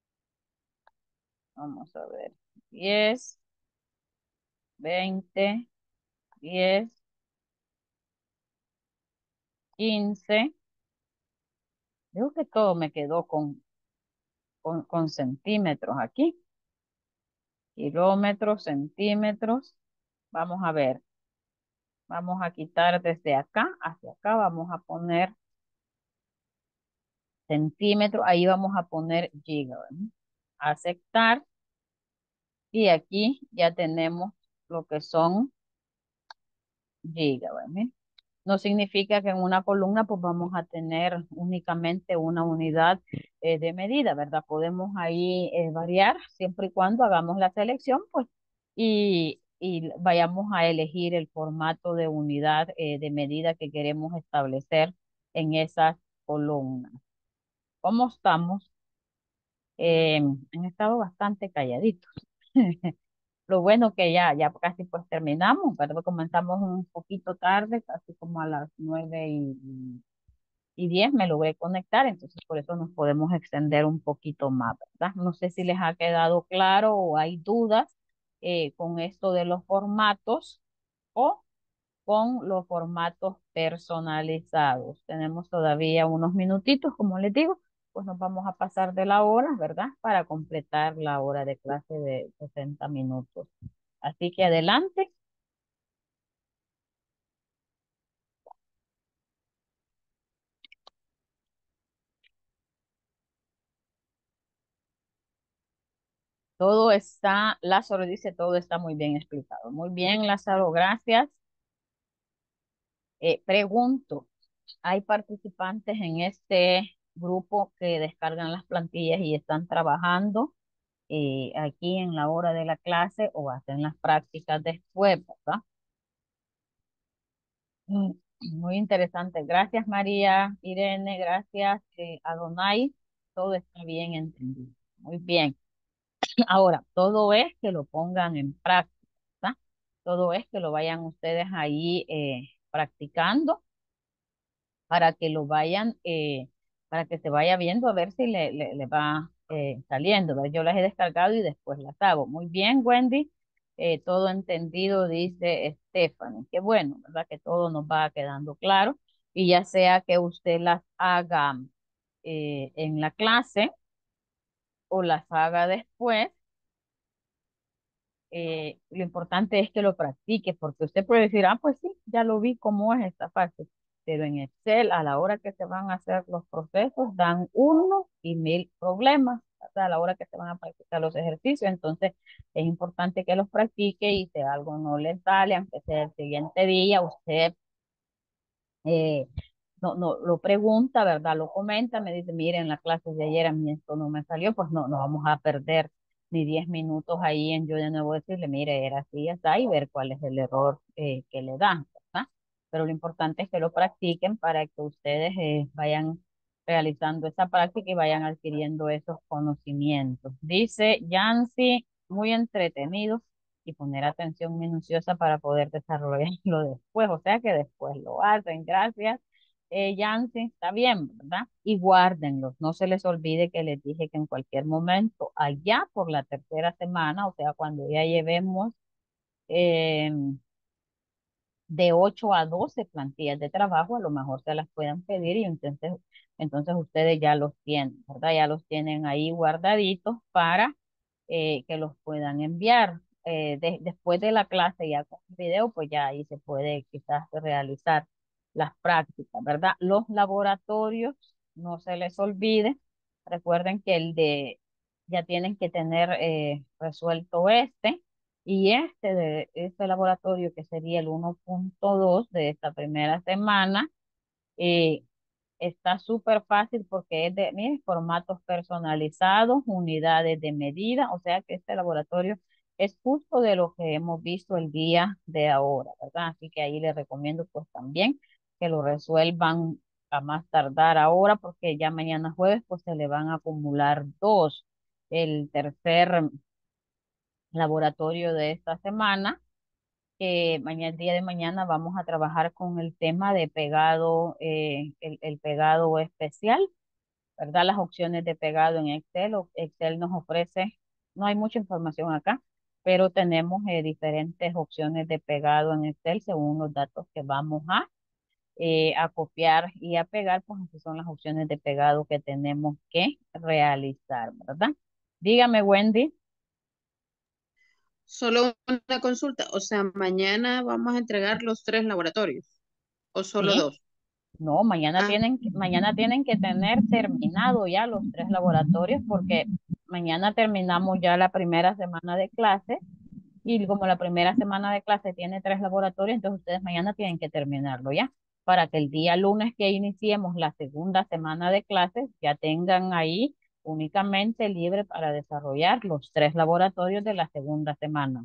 Vamos a ver, diez, veinte, diez, quince. Creo que todo me quedó con, con, con centímetros aquí. Kilómetros, centímetros. Vamos a ver. Vamos a quitar desde acá hacia acá. Vamos a poner centímetros. Ahí vamos a poner giga, ¿verdad? Aceptar. Y aquí ya tenemos lo que son giga, ¿verdad? No significa que en una columna pues vamos a tener únicamente una unidad eh, de medida, ¿verdad? Podemos ahí eh, variar siempre y cuando hagamos la selección, pues, y, y vayamos a elegir el formato de unidad eh, de medida que queremos establecer en esas columnas. ¿Cómo estamos? Eh, han estado bastante calladitos. Lo bueno que ya, ya casi pues terminamos, ¿verdad? Comenzamos un poquito tarde, casi como a las nueve y, y diez me logré conectar, entonces por eso nos podemos extender un poquito más, ¿verdad? No sé si les ha quedado claro o hay dudas eh, con esto de los formatos o con los formatos personalizados. Tenemos todavía unos minutitos, como les digo, pues nos vamos a pasar de la hora, ¿verdad? Para completar la hora de clase de sesenta minutos. Así que adelante. Todo está, Lázaro dice, todo está muy bien explicado. Muy bien, Lázaro, gracias. Eh, pregunto, ¿hay participantes en este grupo que descargan las plantillas y están trabajando eh, aquí en la hora de la clase o hacen las prácticas después, ¿verdad? Mm, Muy interesante. Gracias, María, Irene, gracias, eh, Adonai. Todo está bien entendido. Muy bien. Ahora, todo es que lo pongan en práctica, ¿verdad? Todo es que lo vayan ustedes ahí eh, practicando para que lo vayan, eh, para que se vaya viendo a ver si le, le, le va eh, saliendo, ¿verdad? Yo las he descargado y después las hago. Muy bien, Wendy. Eh, todo entendido, dice Stephanie. Qué bueno, ¿verdad? Que todo nos va quedando claro. Y ya sea que usted las haga eh, en la clase o las haga después, eh, lo importante es que lo practique, porque usted puede decir, ah, pues sí, ya lo vi cómo es esta parte, pero en Excel, a la hora que se van a hacer los procesos, dan uno y mil problemas, ¿verdad? A la hora que se van a practicar los ejercicios, entonces es importante que los practique y si algo no le sale, aunque sea el siguiente día, usted eh, no, no, lo pregunta, ¿verdad? Lo comenta, me dice, miren, en la clase de ayer a mí esto no me salió, pues no, no vamos a perder ni diez minutos ahí en yo de nuevo decirle, mire, era así, ya está, y ver cuál es el error eh, que le dan, ¿verdad? Pero lo importante es que lo practiquen para que ustedes eh, vayan realizando esa práctica y vayan adquiriendo esos conocimientos. Dice Yancy, muy entretenido y poner atención minuciosa para poder desarrollarlo después, o sea que después lo hacen. Gracias, eh, Yancy, está bien, ¿verdad? Y guárdenlos, no se les olvide que les dije que en cualquier momento, allá por la tercera semana, o sea, cuando ya llevemos eh, de ocho a doce plantillas de trabajo, a lo mejor se las puedan pedir y entonces, entonces ustedes ya los tienen, ¿verdad? Ya los tienen ahí guardaditos para eh, que los puedan enviar. Eh, de- después de la clase ya con video, pues ya ahí se puede quizás realizar las prácticas, ¿verdad? Los laboratorios, no se les olvide, recuerden que el de, ya tienen que tener eh, resuelto este. Y este, de, este laboratorio, que sería el uno punto dos de esta primera semana, eh, está súper fácil porque es de, miren, formatos personalizados, unidades de medida, o sea que este laboratorio es justo de lo que hemos visto el día de ahora, ¿verdad? Así que ahí les recomiendo pues también que lo resuelvan a más tardar ahora porque ya mañana jueves pues se le van a acumular dos. El tercer laboratorio de esta semana que mañana, el día de mañana vamos a trabajar con el tema de pegado, eh, el, el pegado especial, ¿verdad? Las opciones de pegado en Excel. o- Excel nos ofrece, no hay mucha información acá, pero tenemos eh, diferentes opciones de pegado en Excel según los datos que vamos a, eh, a copiar y a pegar, pues esas son las opciones de pegado que tenemos que realizar, ¿verdad? Dígame, Wendy. Solo una consulta, o sea, mañana vamos a entregar los tres laboratorios, o solo Sí. dos. No, mañana Ah, tienen, que- mañana tienen que tener terminado ya los tres laboratorios porque mañana terminamos ya la primera semana de clase y como la primera semana de clase tiene tres laboratorios, entonces ustedes mañana tienen que terminarlo ya para que el día lunes que iniciemos la segunda semana de clases ya tengan ahí únicamente libre para desarrollar los tres laboratorios de la segunda semana.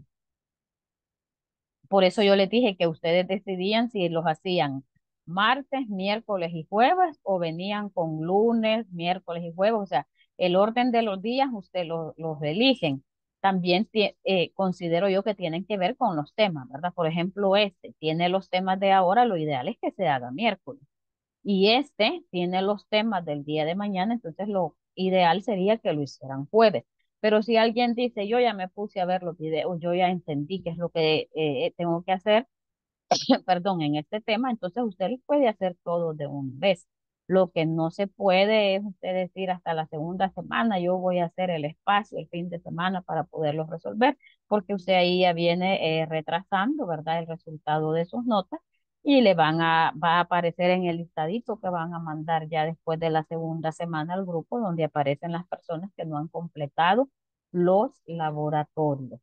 Por eso yo les dije que ustedes decidían si los hacían martes, miércoles y jueves o venían con lunes, miércoles y jueves. O sea, el orden de los días ustedes lo- los eligen. También tie- eh, considero yo que tienen que ver con los temas, ¿verdad? Por ejemplo, este tiene los temas de ahora, lo ideal es que se haga miércoles. Y este tiene los temas del día de mañana, entonces lo ideal sería que lo hicieran jueves. Pero si alguien dice, yo ya me puse a ver los videos, yo ya entendí qué es lo que eh, tengo que hacer, perdón, en este tema, entonces usted lo puede hacer todo de una vez. Lo que no se puede es usted decir hasta la segunda semana, yo voy a hacer el espacio el fin de semana para poderlo resolver, porque usted ahí ya viene eh, retrasando, ¿verdad? El resultado de sus notas y le van a, va a aparecer en el listadito que van a mandar ya después de la segunda semana al grupo donde aparecen las personas que no han completado los laboratorios.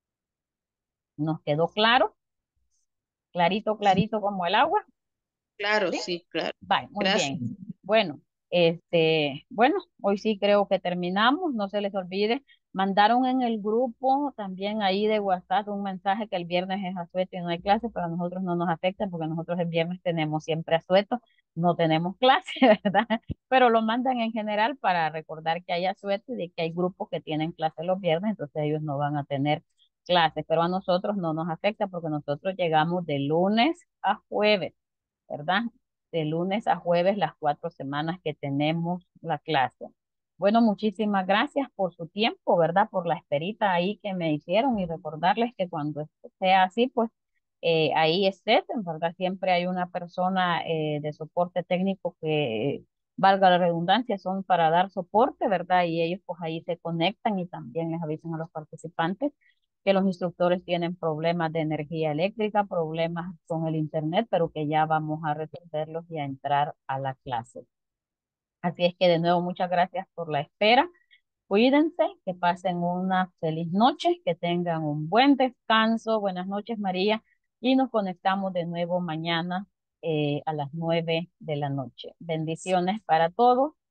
¿Nos quedó claro? Clarito, clarito como el agua. claro, ¿Sí? sí, claro. Vale, muy Gracias. bien. Bueno, este, bueno, hoy sí creo que terminamos. No se les olvide. Mandaron en el grupo también ahí de WhatsApp un mensaje que el viernes es asueto y no hay clase, pero a nosotros no nos afecta porque nosotros el viernes tenemos siempre asueto, no tenemos clase, ¿verdad? Pero lo mandan en general para recordar que hay asueto y de que hay grupos que tienen clase los viernes, entonces ellos no van a tener clases, pero a nosotros no nos afecta porque nosotros llegamos de lunes a jueves, ¿verdad? De lunes a jueves, las cuatro semanas que tenemos la clase. Bueno, muchísimas gracias por su tiempo, ¿verdad? Por la esperita ahí que me hicieron y recordarles que cuando esto sea así, pues eh, ahí estén, ¿verdad? Siempre hay una persona eh, de soporte técnico que, valga la redundancia, son para dar soporte, ¿verdad? Y ellos pues ahí se conectan y también les avisan a los participantes que los instructores tienen problemas de energía eléctrica, problemas con el internet, pero que ya vamos a resolverlos y a entrar a la clase. Así es que de nuevo, muchas gracias por la espera. Cuídense, que pasen una feliz noche, que tengan un buen descanso. Buenas noches, María. Y nos conectamos de nuevo mañana eh, a las nueve de la noche. Bendiciones para todos.